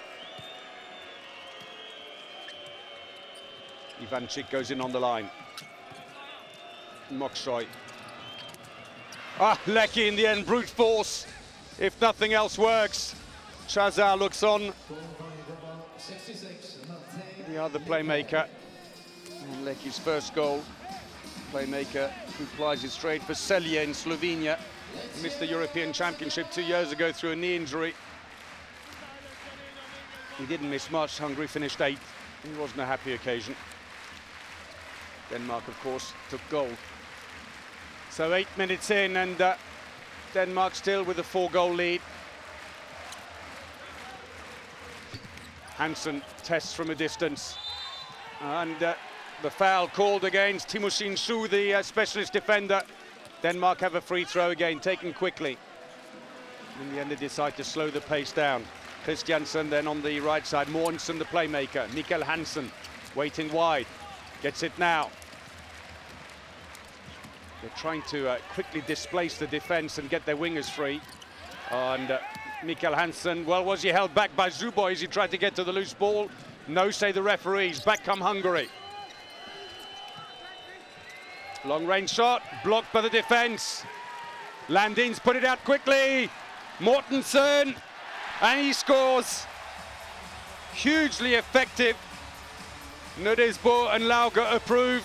Ivancic goes in on the line. Mokshoy. Ah, Lecky in the end, brute force. If nothing else works. Chazar looks on. The other playmaker. And Lecky's first goal. Playmaker who plies his trade for Celje in Slovenia. Missed the European Championship two years ago through a knee injury. He didn't miss much. Hungary finished eighth. It wasn't a happy occasion. Denmark, of course, took gold. So eight minutes in, and uh, Denmark still with a four-goal lead. Hansen tests from a distance. And uh, the foul called against Timoshin Shu, the uh, specialist defender. Denmark have a free throw again, taken quickly. In the end, they decide to slow the pace down. Christiansen then on the right side. Mortensen, the playmaker. Mikkel Hansen waiting wide. Gets it now. They're trying to uh, quickly displace the defense and get their wingers free. And uh, Mikkel Hansen, well, was he held back by Zuboy as he tried to get to the loose ball? No, say the referees. Back come Hungary. Long range shot, blocked by the defense. Landin's put it out quickly. Mortensen, and he scores. Hugely effective. Nudesbo and Lauger approve.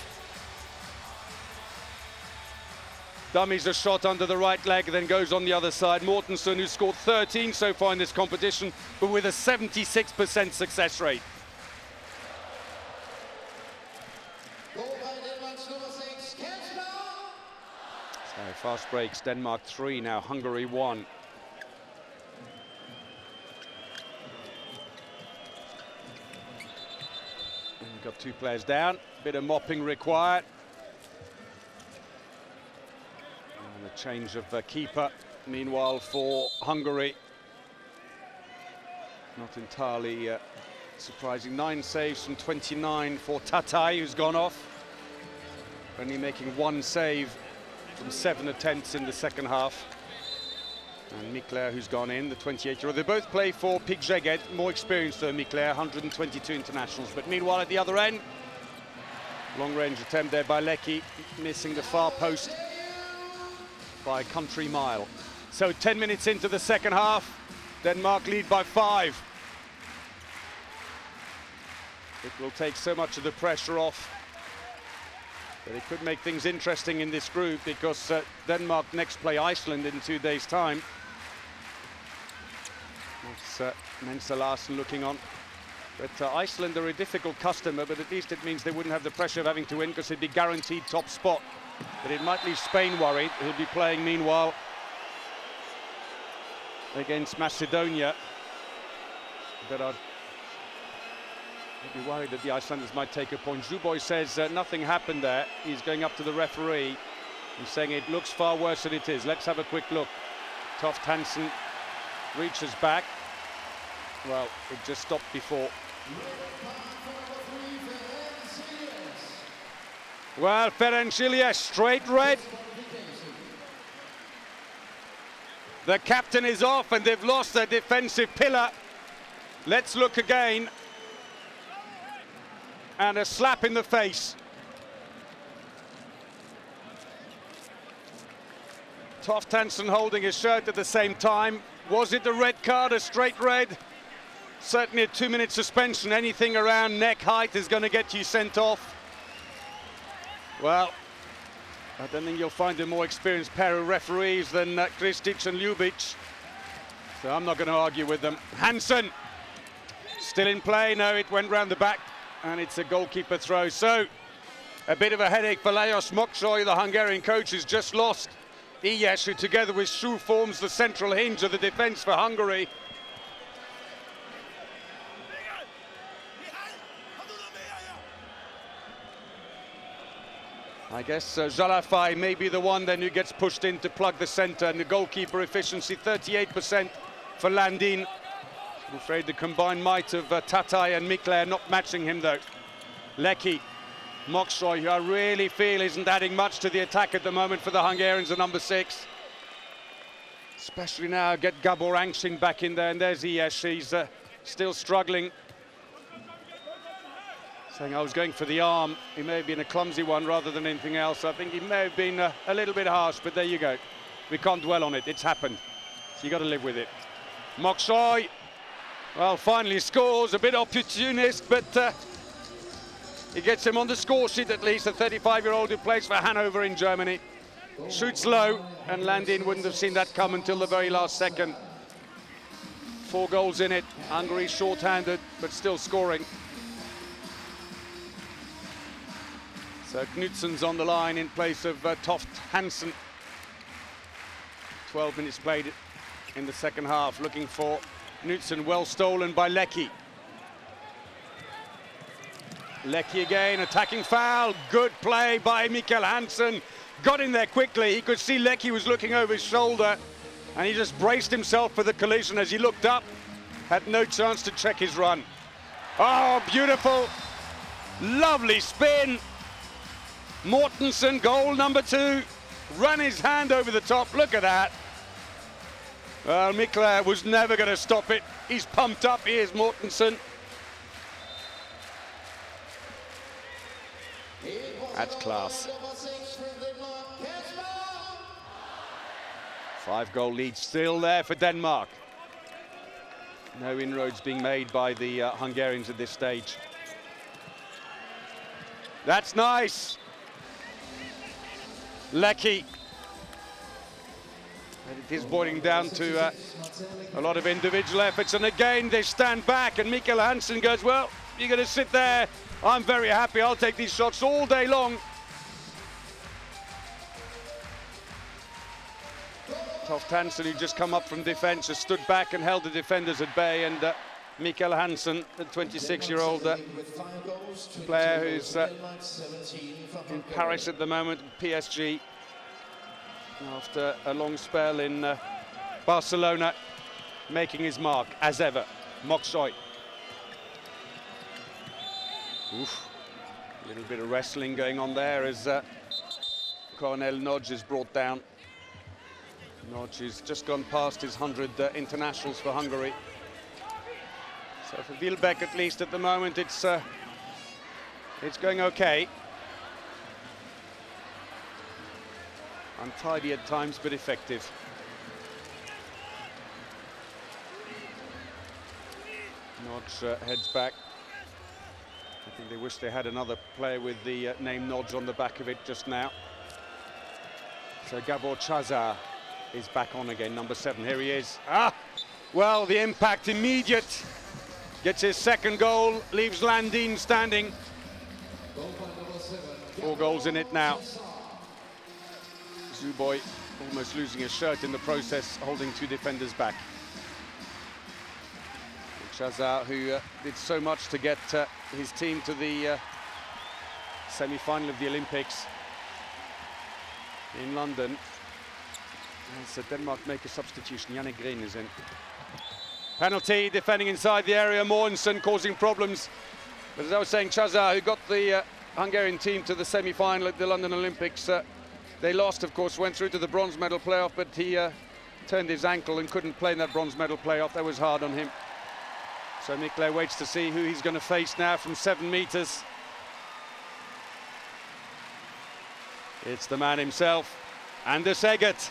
Dummies a shot under the right leg, then goes on the other side. Mortensen, who scored thirteen so far in this competition, but with a seventy-six percent success rate. So fast breaks, Denmark three, now Hungary one. And we've got two players down, bit of mopping required. And a change of uh, keeper, meanwhile, for Hungary. Not entirely uh, surprising. Nine saves from twenty-nine for Tatai, who's gone off. Only making one save from seven attempts in the second half. And Mikler, who's gone in, the twenty-eight-year-old. They both play for Pig Szeged, more experienced than Mikler, one hundred twenty-two internationals. But meanwhile, at the other end, long-range attempt there by Lecky, missing the far post by a country mile. So ten minutes into the second half, Denmark lead by five. It will take so much of the pressure off. But it could make things interesting in this group, because uh, Denmark next play Iceland in two days' time. That's uh, Mensa Larsen looking on. But uh, Iceland are a difficult customer, but at least it means they wouldn't have the pressure of having to win, because it'd be guaranteed top spot. But it might leave Spain worried, who'll be playing meanwhile against Macedonia. But I'd I'd be worried that the Icelanders might take a point. Zuboy says uh, nothing happened there. He's going up to the referee. He's saying it looks far worse than it is. Let's have a quick look. Toft Hansen reaches back. Well, it just stopped before. Well, Ferencilias, straight red. The captain is off and they've lost their defensive pillar. Let's look again. And a slap in the face. Toft Hansen holding his shirt at the same time. Was it a red card, a straight red? Certainly a two-minute suspension. Anything around neck height is going to get you sent off. Well, I don't think you'll find a more experienced pair of referees than uh, Kristic and Ljubic. So I'm not going to argue with them. Hansen, still in play. No, it went round the back. And it's a goalkeeper throw. So, a bit of a headache for Lajos Moksoy, the Hungarian coach, who's just lost E H F, who together with Shu forms the central hinge of the defence for Hungary. I guess uh, Zalafai may be the one then who gets pushed in to plug the centre, and the goalkeeper efficiency thirty-eight percent for Landin. I'm afraid the combined might of uh, Tatai and Mikler not matching him though. Lecky, Moksoy, who I really feel isn't adding much to the attack at the moment for the Hungarians, at number six. Especially now, get Gabor Angshin back in there, and there's E S. He's uh, still struggling. Saying I was going for the arm. He may have been a clumsy one rather than anything else. I think he may have been uh, a little bit harsh, but there you go. We can't dwell on it. It's happened. So you got to live with it. Moksoy. Well, finally scores, a bit opportunist, but uh, he gets him on the score sheet at least. A thirty-five-year-old who plays for Hanover in Germany. Shoots low, and Landin wouldn't have seen that come until the very last second. Four goals in it. Hungary short-handed, but still scoring. So Knudsen's on the line in place of uh, Toft Hansen. twelve minutes played in the second half, looking for Knudsen, well stolen by Lecky. Lecky again, attacking foul. Good play by Mikkel Hansen. Got in there quickly. He could see Lecky was looking over his shoulder, and he just braced himself for the collision as he looked up. Had no chance to check his run. Oh, beautiful. Lovely spin. Mortensen, goal number two ran his hand over the top. Look at that. Well, Mikla was never going to stop it. He's pumped up. Here's Mortensen. That's class. Five goal lead still there for Denmark. No inroads being made by the uh, Hungarians at this stage. That's nice. Lecky. And it is boiling down to uh, a lot of individual efforts. And again, they stand back and Mikkel Hansen goes, well, you're going to sit there. I'm very happy. I'll take these shots all day long. Toft Hansen, who just come up from defence, has stood back and held the defenders at bay. And uh, Mikkel Hansen, the twenty-six-year-old uh, player who's uh, in Paris at the moment, P S G, after a long spell in uh, Barcelona, making his mark, as ever. Mokshoy. Oof. A little bit of wrestling going on there as uh, Cornel Nodge is brought down. Nodge has just gone past his one hundred uh, internationals for Hungary. So for Wilbeck, at least at the moment, it's uh, it's going okay. Untidy at times, but effective. Nodge uh, heads back. I think they wish they had another player with the uh, name Nodge on the back of it just now. So Gabor Chazar is back on again, number seven. Here he is. Ah, well, the impact immediate. Gets his second goal, leaves Landin standing. Four goals in it now. Zuboy almost losing his shirt in the process, holding two defenders back. Chazar, who uh, did so much to get uh, his team to the uh, semi-final of the Olympics in London. So Denmark make a substitution. Jannik Green is in. Penalty, defending inside the area. Mortensen causing problems. But as I was saying, Chazar, who got the uh, Hungarian team to the semi-final at the London Olympics, uh, they lost, of course, went through to the bronze medal playoff, but he uh, turned his ankle and couldn't play in that bronze medal playoff. That was hard on him. So Mikla waits to see who he's going to face now from seven meters. It's the man himself, Anders Eggert.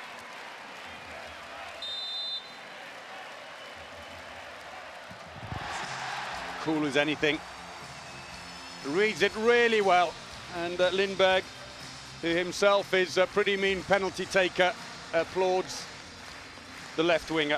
Cool as anything. Reads it really well. And uh, Lindberg, who himself is a pretty mean penalty taker, applauds the left winger.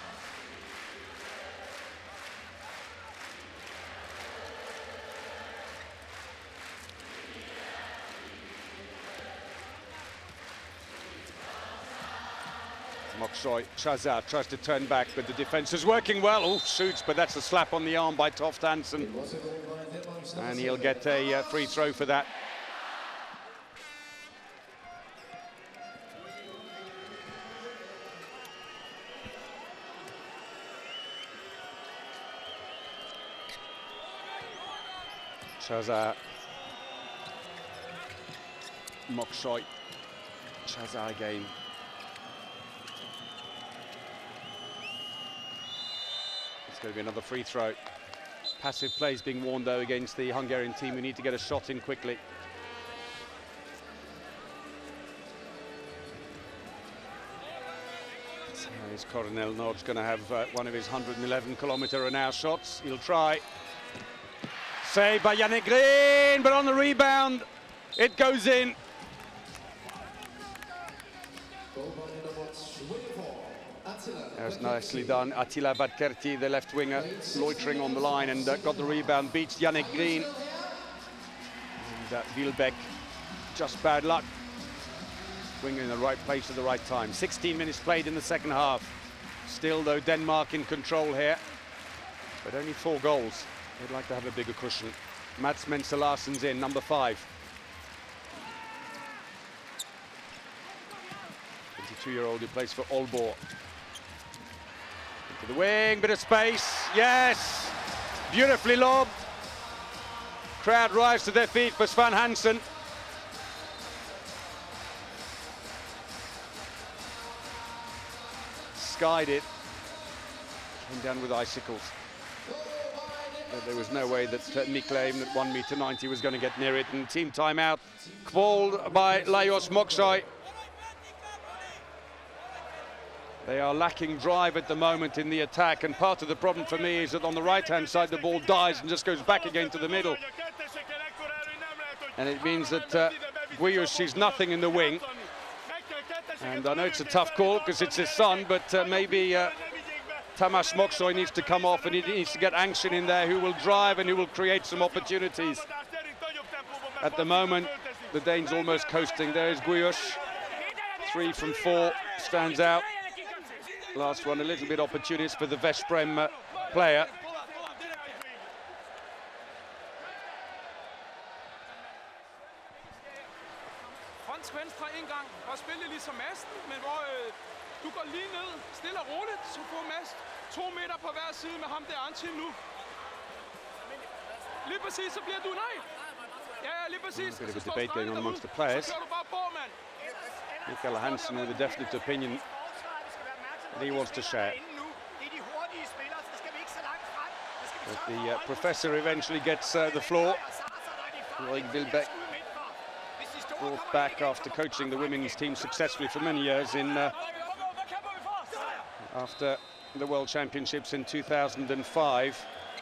Mokshoy, Chazar tries to turn back, but the defense is working well. Oh, shoots, but that's a slap on the arm by Toft Hansen. And he'll get a uh, free throw for that. Chazar. Mokshoy. Chazar again. Going to be another free throw. Passive play is being warned, though, against the Hungarian team. We need to get a shot in quickly. So is Cornel Nodge going to have uh, one of his one hundred eleven kilometre an hour shots? He'll try. Saved by Jannik Green, but on the rebound, it goes in. That was nicely done. Attila Badkerti, the left winger, loitering on the line and uh, got the rebound, beats Jannik Green. And uh, Wilbeck, just bad luck. Winger in the right place at the right time. sixteen minutes played in the second half. Still, though, Denmark in control here, but only four goals. They'd like to have a bigger cushion. Mats Mensah Larsen's in, number five. twenty-two-year-old who plays for Aalborg. Into the wing, bit of space, yes! Beautifully lobbed. Crowd rise to their feet for Svan Hansen. misguided. Came down with icicles. But there was no way that uh, Miklej at one meter ninety was going to get near it. And team timeout called by Lajos Moksoj. They are lacking drive at the moment in the attack, and part of the problem for me is that on the right-hand side the ball dies and just goes back again to the middle. And it means that uh, Guius sees nothing in the wing. And I know it's a tough call because it's his son, but uh, maybe uh, Tamas Moksoj needs to come off, and he needs to get Angshin in there, who will drive and who will create some opportunities. At the moment, the Danes almost coasting. There is Guius. Three from four, stands out. Last one a little bit opportunist for the Veszprem uh, player.
Fransk venstre en gang, og spille ligesom Madsen, men hvor øh, du går lige ned, stille og roligt, så får Mads to meter på hver side med ham der Anchin nu. Lige præcis, så bliver du nej. Ja, ja, lige præcis.
A bit of a debate going on amongst the players. Mikael Hansen with a definite opinion that he wants to share. But the uh, professor eventually gets uh, the floor. Roy Wilbeck brought back after coaching the women's team successfully for many years in uh, after the World Championships in two thousand five.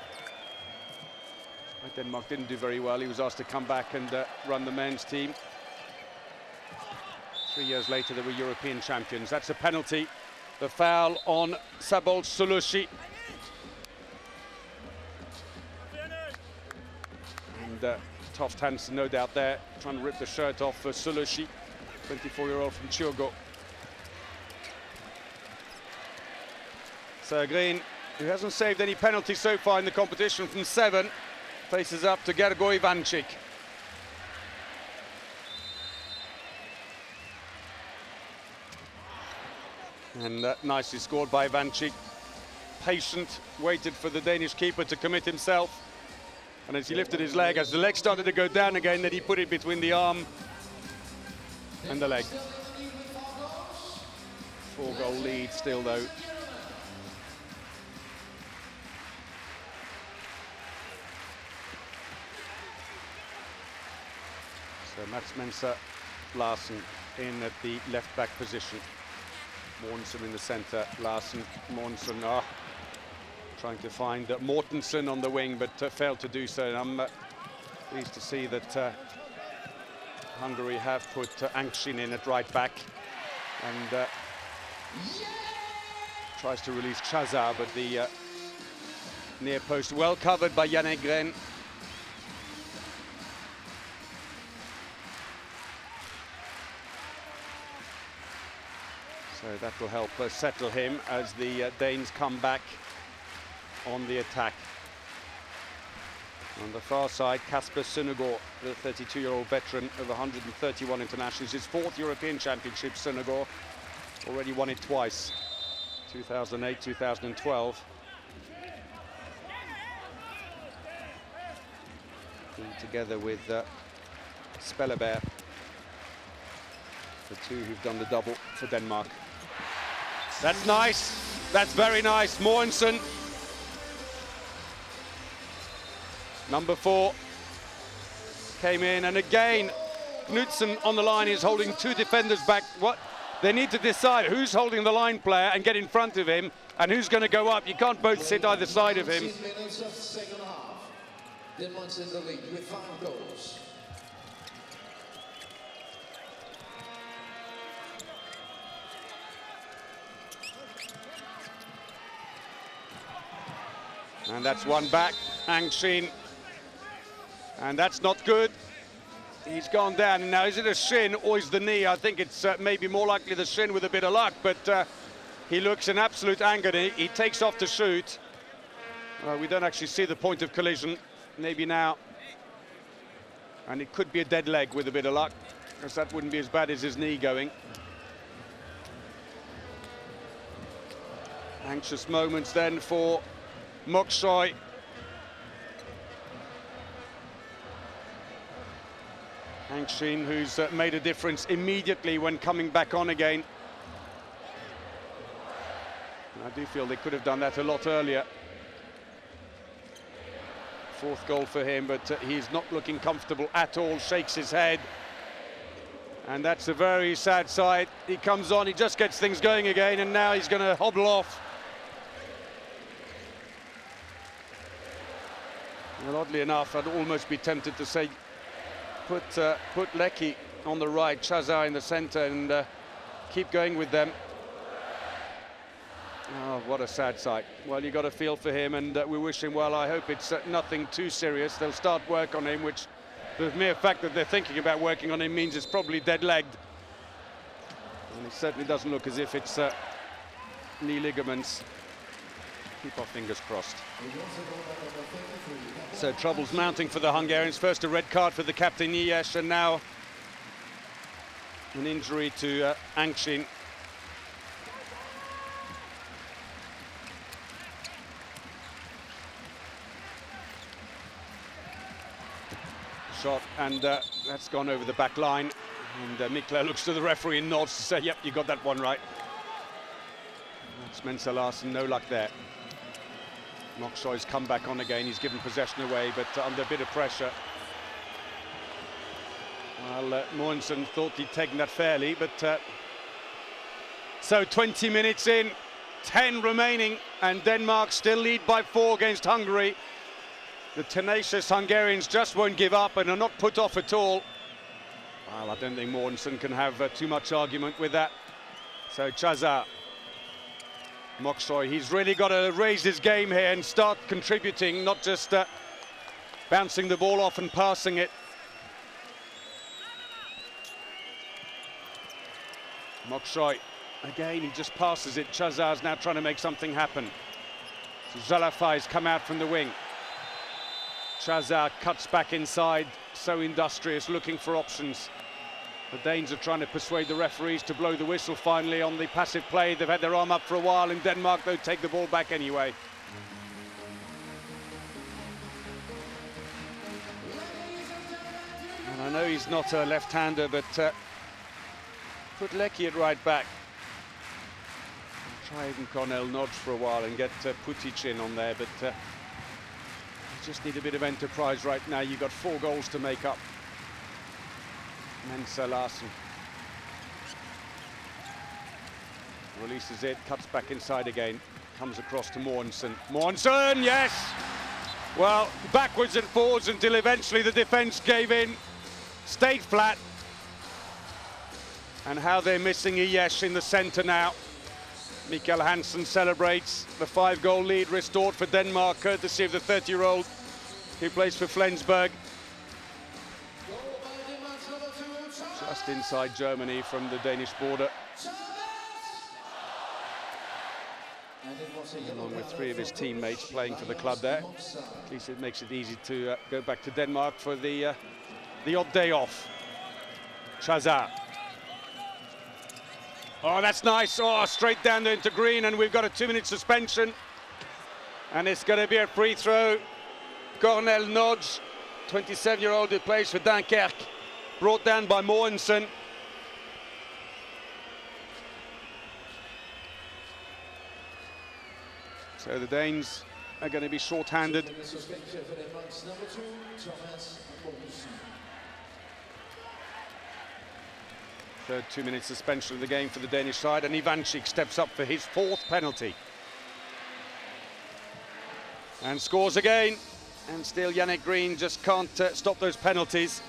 Denmark didn't do very well. He was asked to come back and uh, run the men's team. Three years later, they were European champions. That's a penalty. The foul on Sabolt Sulushi. And uh, Toft Hansen, no doubt there, trying to rip the shirt off for Sulushi, twenty-four-year-old from Churgo. Sergrin, who hasn't saved any penalties so far in the competition from seven, faces up to Gergo Ivancic. And uh, nicely scored by Ivancic. Patient, waited for the Danish keeper to commit himself. And as he lifted his leg, as the leg started to go down again, then he put it between the arm and the leg. Four-goal lead still, though. So Mats Mensah, Larsen in at the left-back position. Mortensen in the centre, Larsen, Mortensen, ah, trying to find uh, Mortensen on the wing, but uh, failed to do so. And I'm uh, pleased to see that uh, Hungary have put uh, Angshin in at right back, and uh, tries to release Chazar, but the uh, near post well covered by Jan Egren. So that will help uh, settle him as the uh, Danes come back on the attack. On the far side, Kasper Søndergaard, the thirty-two-year-old veteran of one hundred thirty-one internationals. His fourth European Championship, Søndergaard. Already won it twice, two thousand eight, two thousand twelve. Together with uh, Spelleberg, the two who've done the double for Denmark. That's nice. That's very nice. Mortensen. Number four came in, and again, Knudsen on the line is holding two defenders back. What? They need to decide who's holding the line player and get in front of him, and who's going to go up. You can't both sit either side of him.
Denmark's in the lead with five goals.
And that's one back, Angshin. And that's not good. He's gone down. And now, is it a shin or is the knee? I think it's uh, maybe more likely the shin with a bit of luck, but uh, he looks in absolute anger. He, he takes off to shoot. Uh, we don't actually see the point of collision. Maybe now. And it could be a dead leg with a bit of luck, because that wouldn't be as bad as his knee going. Anxious moments then for Moksoj. Angshin, who's uh, made a difference immediately when coming back on again. I do feel they could have done that a lot earlier. Fourth goal for him, but uh, he's not looking comfortable at all, shakes his head. And that's a very sad sight. He comes on, he just gets things going again, and now he's going to hobble off. Well, oddly enough, I'd almost be tempted to say, put uh, put Lecky on the right, Chazar in the centre, and uh, keep going with them. Oh, what a sad sight. Well, you got a feel for him, and uh, we wish him well. I hope it's uh, nothing too serious. They'll start work on him, which the mere fact that they're thinking about working on him means it's probably dead-legged. And it certainly doesn't look as if it's uh, knee ligaments. Keep our fingers crossed. So troubles mounting for the Hungarians. First a red card for the captain E H F, and now an injury to uh, Angshin. Shot, and uh, that's gone over the back line. And uh, Mikla looks to the referee and nods to say, yep, you got that one right. That's Mensa Larsen, no luck there. Mokshoy's come back on again. He's given possession away, but uh, under a bit of pressure. Well, uh, Mogensen thought he'd taken that fairly, but uh, so twenty minutes in, ten remaining, and Denmark still lead by four against Hungary. The tenacious Hungarians just won't give up and are not put off at all. Well, I don't think Mogensen can have uh, too much argument with that. So Chazar. Mokshoy, he's really got to raise his game here and start contributing, not just uh, bouncing the ball off and passing it. Mokshoy, again, he just passes it. Chazar's now trying to make something happen. So Zalafai's come out from the wing. Chazar cuts back inside, so industrious, looking for options. The Danes are trying to persuade the referees to blow the whistle finally on the passive play. They've had their arm up for a while, and Denmark, though, take the ball back anyway. And I know he's not a left-hander, but uh, put Lecky at right back. Try even Cornel Nodge for a while and get uh, Putic in on there, but uh, you just need a bit of enterprise right now. You've got four goals to make up. Mensa Larsen releases it, cuts back inside again, comes across to Mogensen. Mogensen, yes! Well, backwards and forwards until eventually the defence gave in, stayed flat. And how they're missing E H F in the centre now. Mikkel Hansen celebrates the five-goal lead restored for Denmark, courtesy of the thirty-year-old who plays for Flensburg. Just inside Germany from the Danish border. Along with three of his teammates playing for the club there. At least it makes it easy to uh, go back to Denmark for the, uh, the odd day off. Chazar. Oh, that's nice. Oh, straight down into green, and we've got a two-minute suspension. And it's going to be a free throw. Cornel Nodge, twenty-seven-year-old who plays for Dunkerque. Brought down by Mogensen. So the Danes are going to be short-handed. Third two-minute suspension of the game for the Danish side, and Ivanchik steps up for his fourth penalty. And scores again. And still Yannick Green just can't uh, stop those penalties.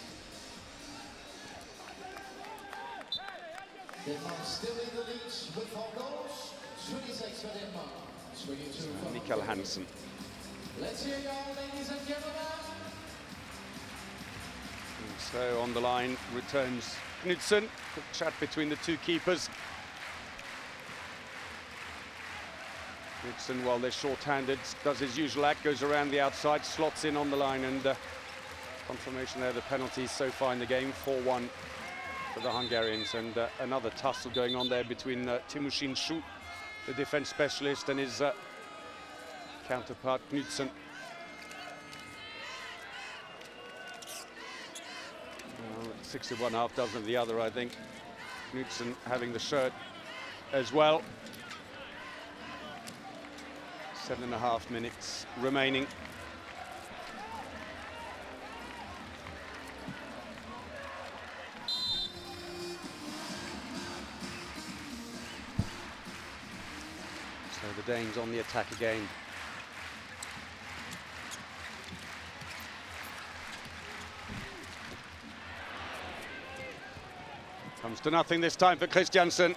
Denmark still in the lead with four goals. twenty-six for Denmark, twenty-two for
Mikkel Hansen.
Let's hear you all, ladies and gentlemen.
And so on the line returns Knudsen. Quick chat between the two keepers. Knudsen, while they're short-handed, does his usual act, goes around the outside, slots in on the line, and uh, confirmation there, the penalties so far in the game, four one. For the Hungarians, and uh, another tussle going on there between uh, Timoshin Shu, the defense specialist, and his uh, counterpart Knudsen. Well, sixty-one half dozen of the other, I think. Knudsen having the shirt as well. Seven and a half minutes remaining. So the Danes on the attack again. Comes to nothing this time for Christiansen.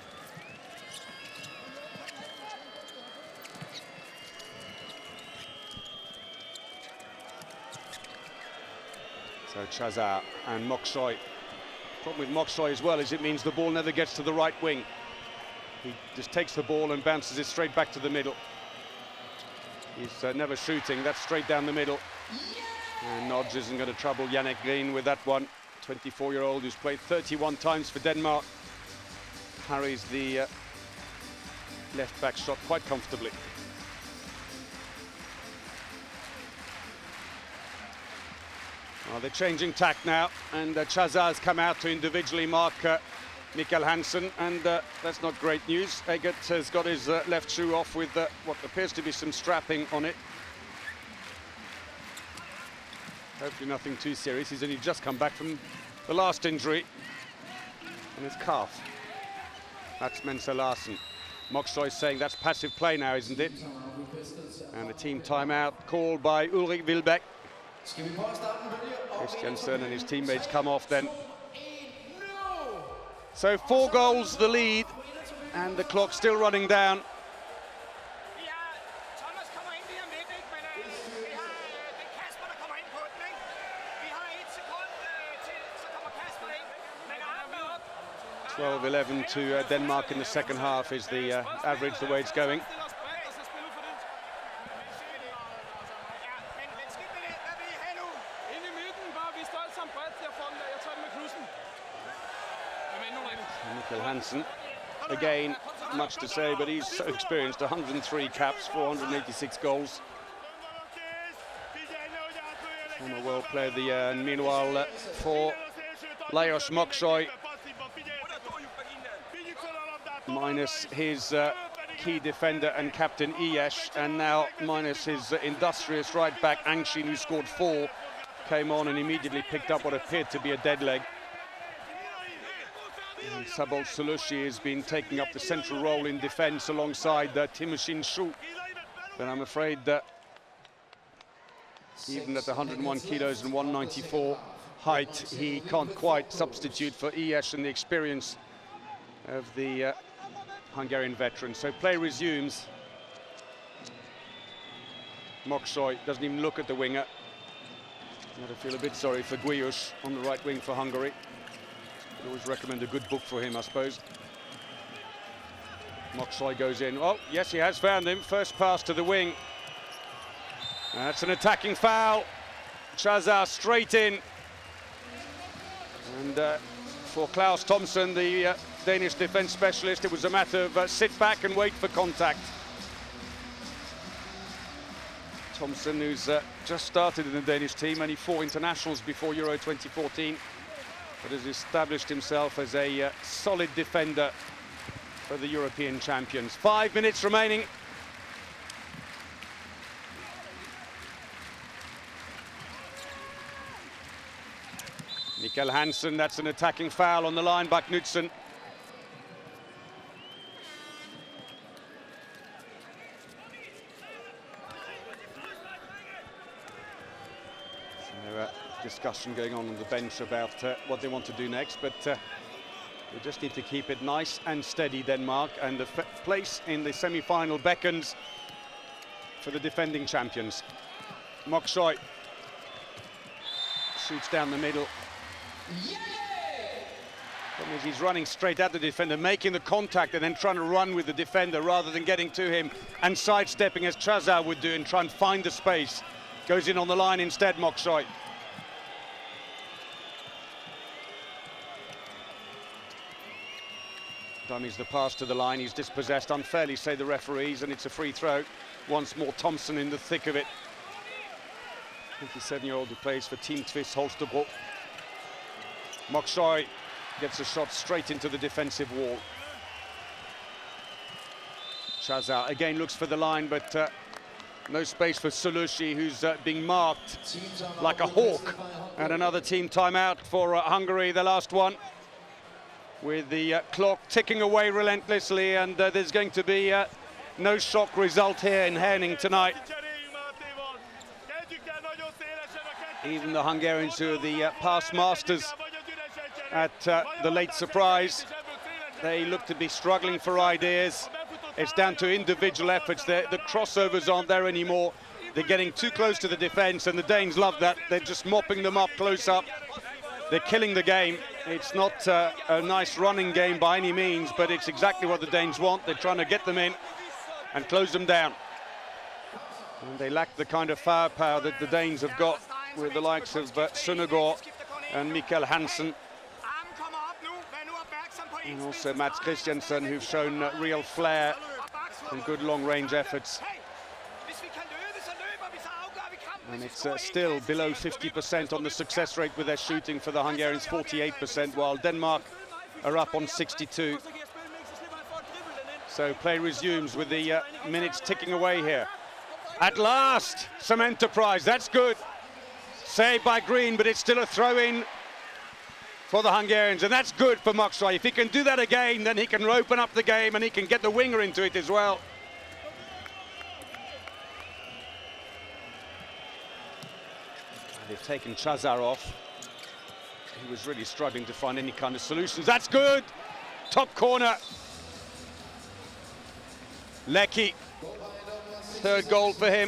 So Chazar and Mokshoy. Problem with Mokshoy as well is it means the ball never gets to the right wing. He just takes the ball and bounces it straight back to the middle. He's uh, never shooting, that's straight down the middle. And Nodge isn't going to trouble Yannick Green with that one. twenty-four-year-old who's played thirty-one times for Denmark. Parries the uh, left back shot quite comfortably. Well, they're changing tack now, and uh, Chazar's come out to individually mark uh, Mikkel Hansen, and uh, that's not great news. Eggert has got his uh, left shoe off with uh, what appears to be some strapping on it. Hopefully nothing too serious. He's only just come back from the last injury on his calf. That's Mensa Larsen. Mokshoy saying that's passive play now, isn't it? And a team timeout called by Ulrik Wilbæk. Christiansen and his teammates come off then. So four goals the lead, and the clock still running down. twelve eleven to uh, Denmark in the second half is the uh, average, the way it's going. Mikkel Hansen, again, much to say, but he's so experienced. one hundred and three caps, four hundred and eighty-six goals. Former world player of the year, and meanwhile uh, for Lajos Mokshoy, minus his uh, key defender and captain E H F, and now minus his uh, industrious right back Angshin, who scored four, came on and immediately picked up what appeared to be a dead leg. And Sabol Sulushi has been taking up the central role in defence alongside uh, Timoshin Shu, but I'm afraid that even at one hundred and one kilos and one ninety-four height, he can't quite substitute for E H F and the experience of the uh, Hungarian veteran. So play resumes. Mokshoy doesn't even look at the winger. Got to feel a bit sorry for Guiush on the right wing for Hungary. I'd always recommend a good book for him, I suppose. Mokshoy goes in. Oh, yes, he has found him. First pass to the wing. That's an attacking foul. Chazar straight in. And uh, for Klaus Thomsen, the uh, Danish defence specialist, it was a matter of uh, sit back and wait for contact. Thomsen, who's uh, just started in the Danish team, only four internationals before Euro twenty fourteen, but has established himself as a uh, solid defender for the European champions. Five minutes remaining. Mikkel Hansen, that's an attacking foul on the line by Knudsen. So, uh, discussion going on on the bench about uh, what they want to do next, but uh, they just need to keep it nice and steady, Denmark, and the place in the semi-final beckons for the defending champions. Mokshoy shoots down the middle. Problem is he's running straight at the defender, making the contact and then trying to run with the defender rather than getting to him and sidestepping as Chazar would do and try and find the space. Goes in on the line instead, Mokshoy. Dummies the pass to the line. He's dispossessed unfairly, say the referees, and it's a free throw. Once more, Thomsen in the thick of it. twenty-seven-year-old who plays for Team Twist Holstebro. Mokshoy gets a shot straight into the defensive wall. Chazar again looks for the line, but uh, No space for Sulushi, who's uh, being marked like a hawk. And another team timeout for uh, Hungary, the last one. With the uh, clock ticking away relentlessly, and uh, there's going to be uh, no shock result here in Herning tonight. Even the Hungarians, who are the uh, past masters at uh, the late surprise, they look to be struggling for ideas. It's down to individual efforts. The, the crossovers aren't there anymore. They're getting too close to the defense, and the Danes love that. They're just mopping them up close up. They're killing the game. It's not uh, a nice running game by any means, but it's exactly what the Danes want. They're trying to get them in and close them down. And they lack the kind of firepower that the Danes have got with the likes of uh, Søndergaard and Mikkel Hansen. And also Mats Christiansen, who've shown uh, real flair and good long-range efforts. And it's uh, still below fifty percent on the success rate with their shooting for the Hungarians, forty-eight percent, while Denmark are up on sixty-two. So play resumes with the uh, minutes ticking away here. At last, some enterprise, that's good. Saved by Green, but it's still a throw-in for the Hungarians, and that's good for Moksai. If he can do that again, then he can open up the game and he can get the winger into it as well. They've taken Chazar off. He was really struggling to find any kind of solutions. That's good! Top corner. Lecky. Third goal for him.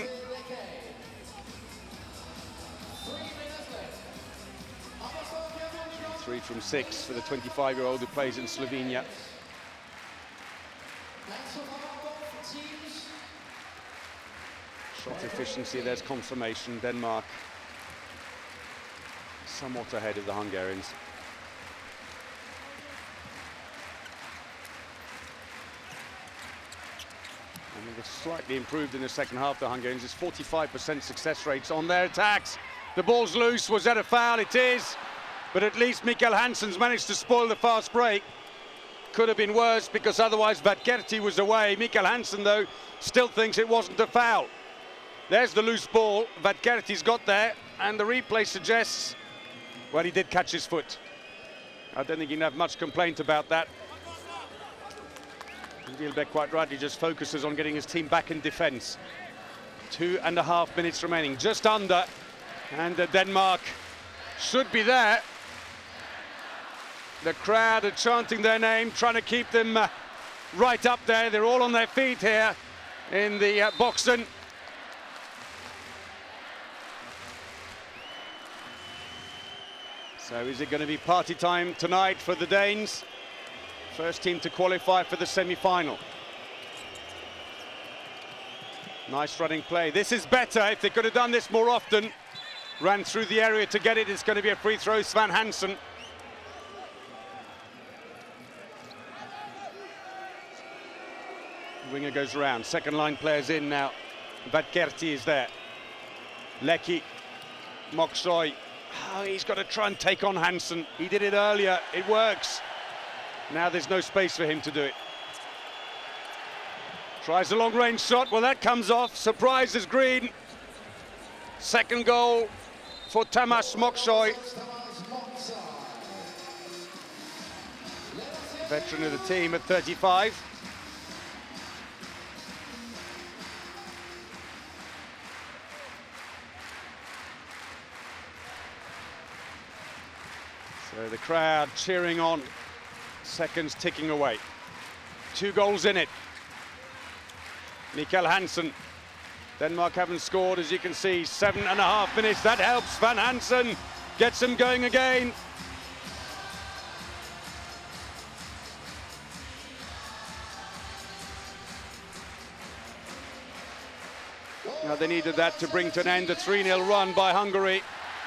Three from six for the twenty-five-year-old who plays in Slovenia. Shot efficiency, there's confirmation. Denmark somewhat ahead of the Hungarians. I mean, they've slightly improved in the second half, the Hungarians. It's forty-five percent success rates on their attacks. The ball's loose. Was that a foul? It is. But at least Mikkel Hansen's managed to spoil the fast break. Could have been worse because otherwise Vatkerti was away. Mikkel Hansen, though, still thinks it wasn't a foul. There's the loose ball. Vatkerti's got there, and the replay suggests, well, he did catch his foot. I don't think he can have much complaint about that. Gilbert quite rightly just focuses on getting his team back in defence. Two and a half minutes remaining, just under. And uh, Denmark should be there. The crowd are chanting their name, trying to keep them uh, right up there. They're all on their feet here in the uh, Boxen. So is it going to be party time tonight for the Danes? First team to qualify for the semi-final. Nice running play. This is better. If they could have done this more often, ran through the area to get it, it's going to be a free throw. Svan Hansen. Winger goes around. Second line players in now. Vatkerti is there. Lecky. Moksoi. Oh, he's got to try and take on Hansen. He did it earlier. It works. Now there's no space for him to do it. Tries a long-range shot. Well, that comes off. Surprises Green. Second goal for Tamas Moksoi. Veteran of the team at thirty-five. So the crowd cheering on. Seconds ticking away. Two goals in it. Mikkel Hansen. Denmark haven't scored, as you can see. Seven and a half minutes. That helps. Van Hansen gets them going again. Now they needed that to bring to an end a three nil run by Hungary.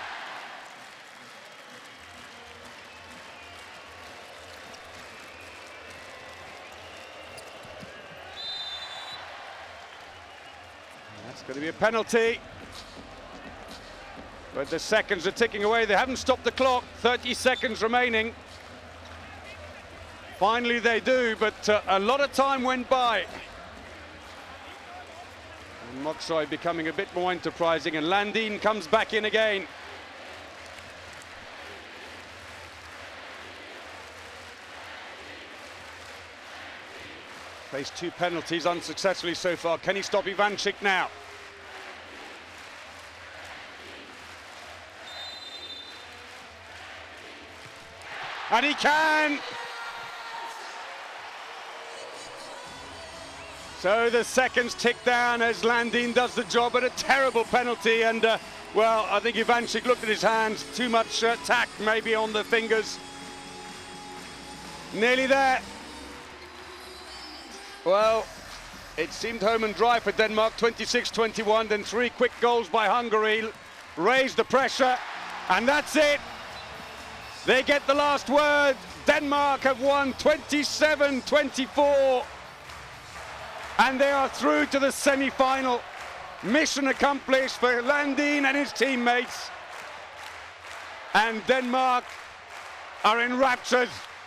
That's going to be a penalty. But the seconds are ticking away. They haven't stopped the clock. thirty seconds remaining. Finally they do, but uh, a lot of time went by. Mokshoy becoming a bit more enterprising, and Landin comes back in again. Faced two penalties unsuccessfully so far. Can he stop Ivanchik now? And he can! So the seconds tick down as Landin does the job, at a terrible penalty. And, uh, well, I think Ivanchik looked at his hands. Too much uh, tack maybe on the fingers. Nearly there. Well, it seemed home and dry for Denmark, twenty-six twenty-one, then three quick goals by Hungary, raised the pressure, and that's it. They get the last word. Denmark have won twenty-seven twenty-four, and they are through to the semi-final. Mission accomplished for Landin and his teammates, and Denmark are in raptures.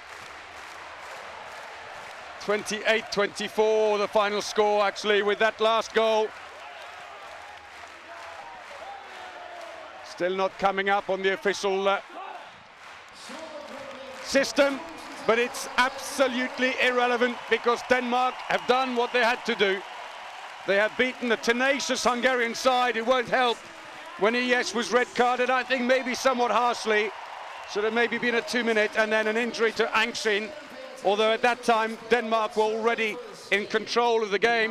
twenty-eight twenty-four, the final score, actually, with that last goal. Still not coming up on the official uh, system, but it's absolutely irrelevant because Denmark have done what they had to do. They have beaten a tenacious Hungarian side. It won't help when E S was red carded, I think maybe somewhat harshly. Should have maybe been a two minute, and then an injury to Angshin. Although at that time, Denmark were already in control of the game.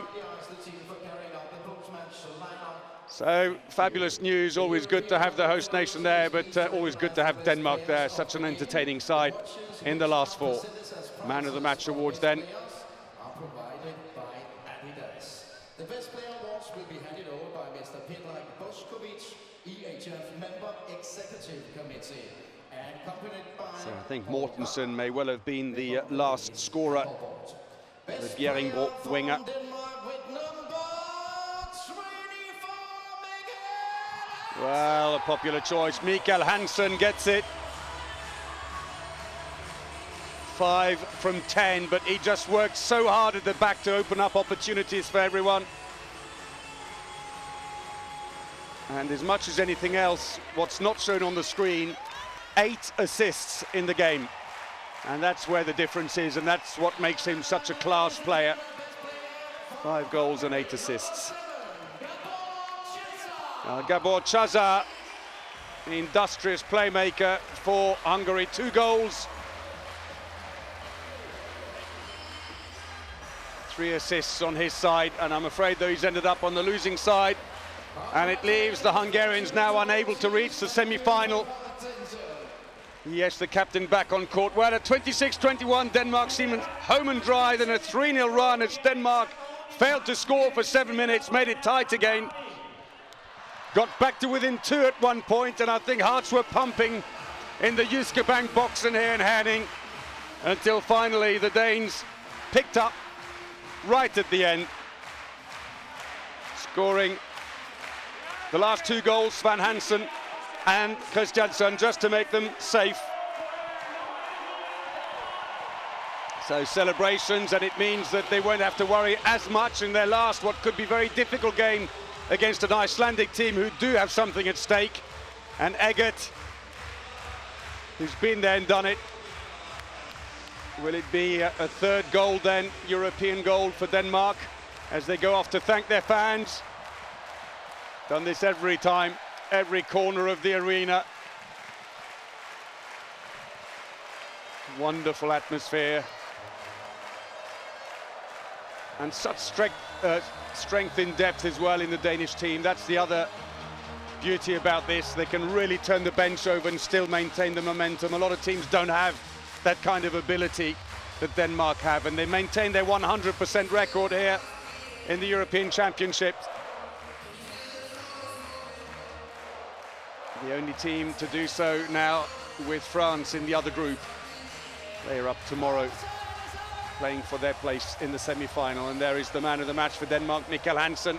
So, fabulous news. Always good to have the host nation there, but uh, always good to have Denmark there. Such an entertaining side in the last four. Man of the Match awards then.
The best player awards will be handed over by Mister Peter Boskovic, E H F member executive committee.
So I think Mortensen may well have been the uh, last scorer, the Bjerringbro winger. Well, a popular choice. Mikael Hansen gets it. Five from ten, but he just worked so hard at the back to open up opportunities for everyone. And as much as anything else, what's not shown on the screen, eight assists in the game, and that's where the difference is, and that's what makes him such a class player. Five goals and eight assists. Uh, Gabor Chaza, the industrious playmaker for Hungary, two goals, three assists on his side, and I'm afraid though he's ended up on the losing side, and it leaves the Hungarians now unable to reach the semi-final. Yes, the captain back on court. Well, at twenty-six twenty-one, Denmark seemed home and dry, then a three nil run as Denmark failed to score for seven minutes, made it tight again. Got back to within two at one point, and I think hearts were pumping in the Jyske Bank boxen here in Herning, until finally the Danes picked up right at the end, scoring the last two goals, Svan Hansen and Christiansen, just to make them safe. So celebrations, and it means that they won't have to worry as much in their last, what could be very difficult game against an Icelandic team who do have something at stake. And Eggert, who's been there and done it. Will it be a, a third goal then, European goal for Denmark, as they go off to thank their fans? Done this every time. Every corner of the arena. Wonderful atmosphere. And such strength, uh, strength in depth as well in the Danish team. That's the other beauty about this. They can really turn the bench over and still maintain the momentum. A lot of teams don't have that kind of ability that Denmark have, and they maintain their one hundred percent record here in the European Championship. The only team to do so now with France in the other group. They are up tomorrow, playing for their place in the semi-final. And there is the man of the match for Denmark, Mikael Hansen.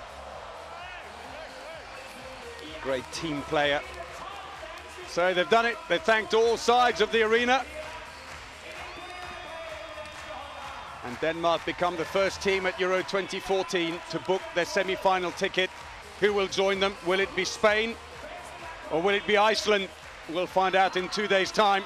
Great team player. So they've done it. They've thanked all sides of the arena. And Denmark become the first team at Euro twenty fourteen to book their semi-final ticket. Who will join them? Will it be Spain or will it be Iceland? We'll find out in two days' time.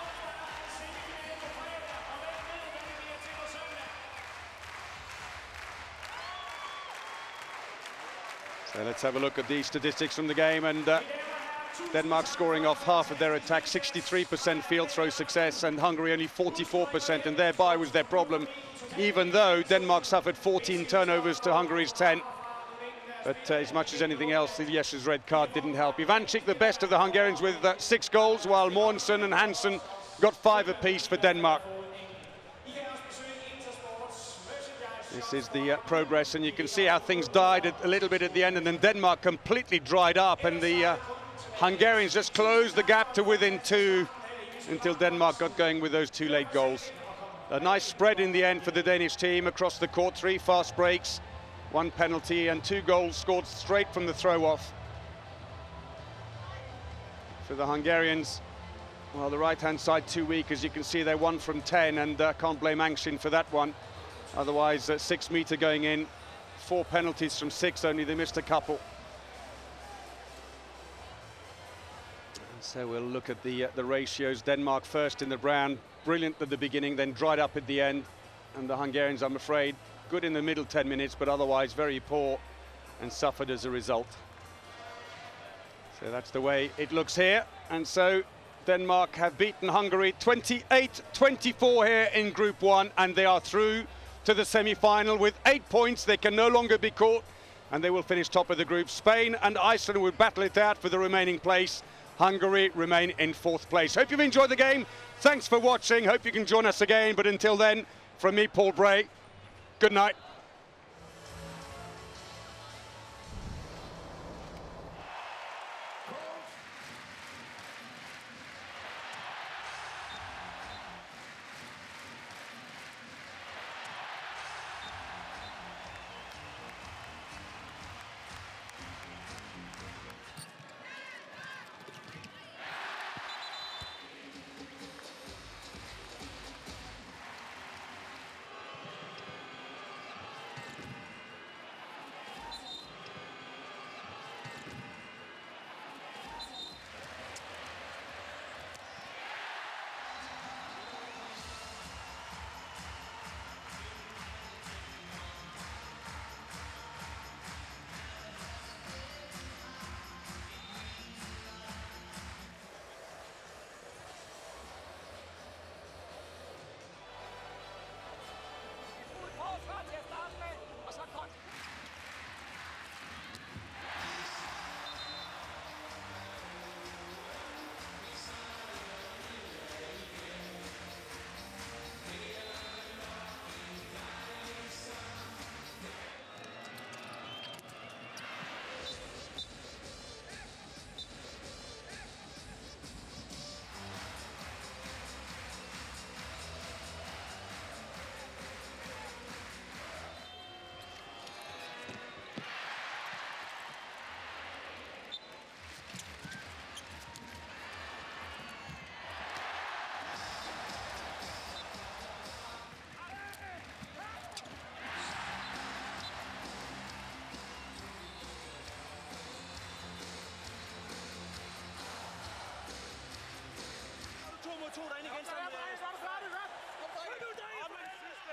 So let's have a look at the statistics from the game. And uh, Denmark scoring off half of their attack, sixty-three percent field throw success, and Hungary only forty-four percent, and thereby was their problem, even though Denmark suffered fourteen turnovers to Hungary's ten. But uh, as much as anything else, Ilies's red card didn't help. Ivanchik, the best of the Hungarians, with uh, six goals, while Mortensen and Hansen got five apiece for Denmark. This is the uh, progress, and you can see how things died at, a little bit at the end, and then Denmark completely dried up, and the uh, Hungarians just closed the gap to within two until Denmark got going with those two late goals. A nice spread in the end for the Danish team across the court, three fast breaks, one penalty and two goals scored straight from the throw-off. For the Hungarians, well, the right-hand side too weak, as you can see, they're one from ten, and uh, can't blame Angshin for that one. Otherwise, uh, six meter going in, four penalties from six, only they missed a couple. And so we'll look at the, uh, the ratios. Denmark first in the brown, brilliant at the beginning, then dried up at the end. And the Hungarians, I'm afraid, good in the middle ten minutes, but otherwise very poor and suffered as a result. So that's the way it looks here. And so Denmark have beaten Hungary twenty-eight twenty-four here in Group One, and they are through to the semi-final with eight points. They can no longer be caught, and they will finish top of the group. Spain and Iceland will battle it out for the remaining place. Hungary remain in fourth place. Hope you've enjoyed the game. Thanks for watching. Hope you can join us again. But until then, from me, Paul Bray, good night.
to derinde igen. Så er det, så er det færdigt, så. Kom nu, Dave! Op med den sidste.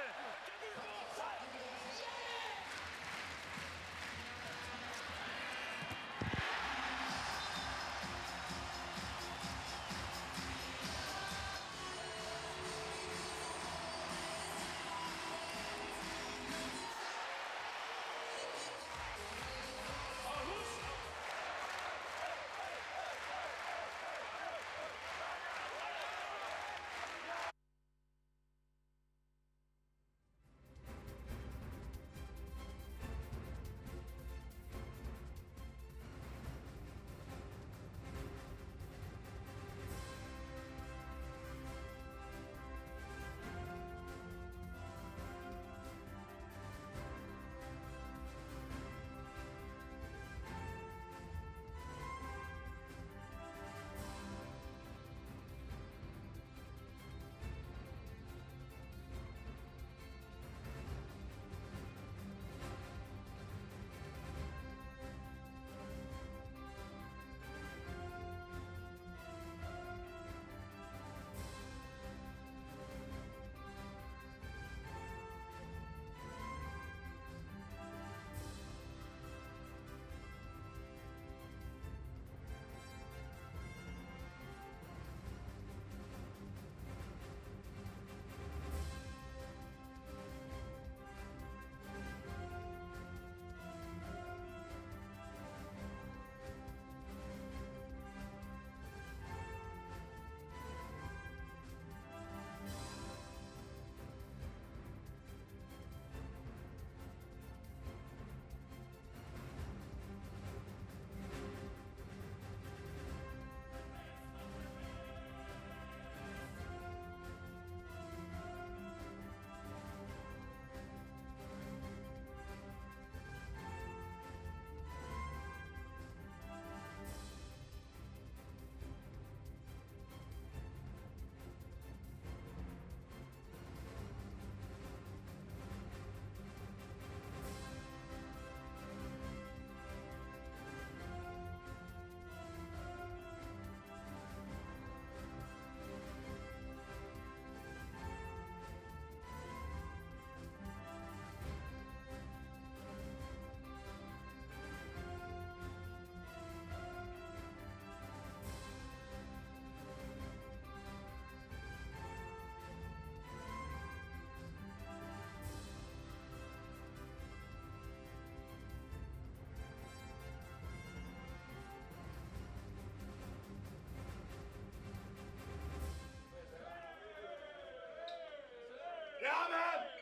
Ja, man!